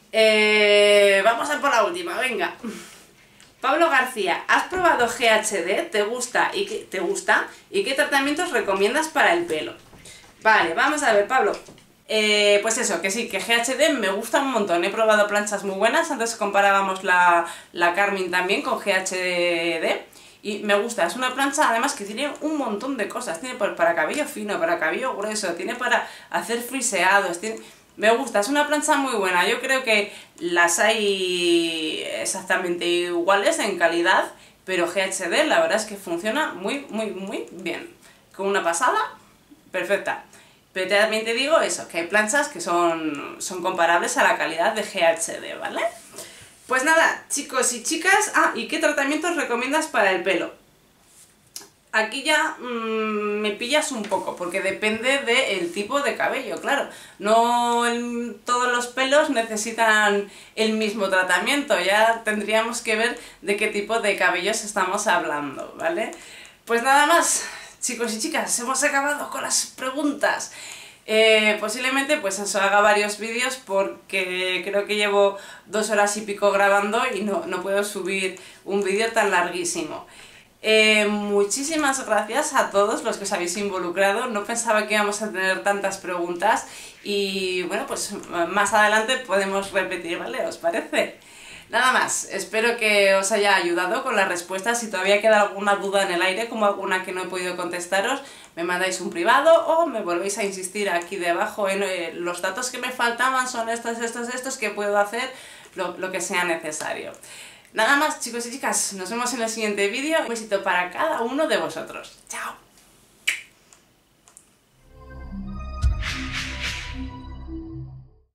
Eh, vamos a por la última, venga. Pablo García, ¿has probado G H D? ¿Te gusta? ¿Y qué, ¿Te gusta? ¿Y qué tratamientos recomiendas para el pelo? Vale, vamos a ver, Pablo. Eh, pues eso, que sí, que G H D me gusta un montón. He probado planchas muy buenas. Antes comparábamos la, la Carmine también con G H D. Y me gusta, es una plancha además que tiene un montón de cosas. Tiene para cabello fino, para cabello grueso, tiene para hacer friseados, tiene... Me gusta, es una plancha muy buena. Yo creo que las hay exactamente iguales en calidad, pero G H D la verdad es que funciona muy, muy, muy bien. Con una pasada, perfecta. Pero también te digo eso, que hay planchas que son, son comparables a la calidad de G H D, ¿vale? Pues nada, chicos y chicas... Ah, ¿y qué tratamientos recomiendas para el pelo? Aquí ya mmm, me pillas un poco, porque depende del tipo de cabello, claro. No el, todos los pelos necesitan el mismo tratamiento, ya tendríamos que ver de qué tipo de cabellos estamos hablando, ¿vale? Pues nada más, chicos y chicas, hemos acabado con las preguntas. Eh, posiblemente pues eso, haga varios vídeos porque creo que llevo dos horas y pico grabando y no, no puedo subir un vídeo tan larguísimo. Eh, muchísimas gracias a todos los que os habéis involucrado, no pensaba que íbamos a tener tantas preguntas y bueno, pues más adelante podemos repetir, ¿vale? ¿Os parece? Nada más, espero que os haya ayudado con las respuestas. Si todavía queda alguna duda en el aire, como alguna que no he podido contestaros, me mandáis un privado o me volvéis a insistir aquí debajo en eh, los datos que me faltaban son estos, estos, estos, que puedo hacer lo, lo que sea necesario. Nada más, chicos y chicas, nos vemos en el siguiente vídeo. Un besito para cada uno de vosotros. ¡Chao!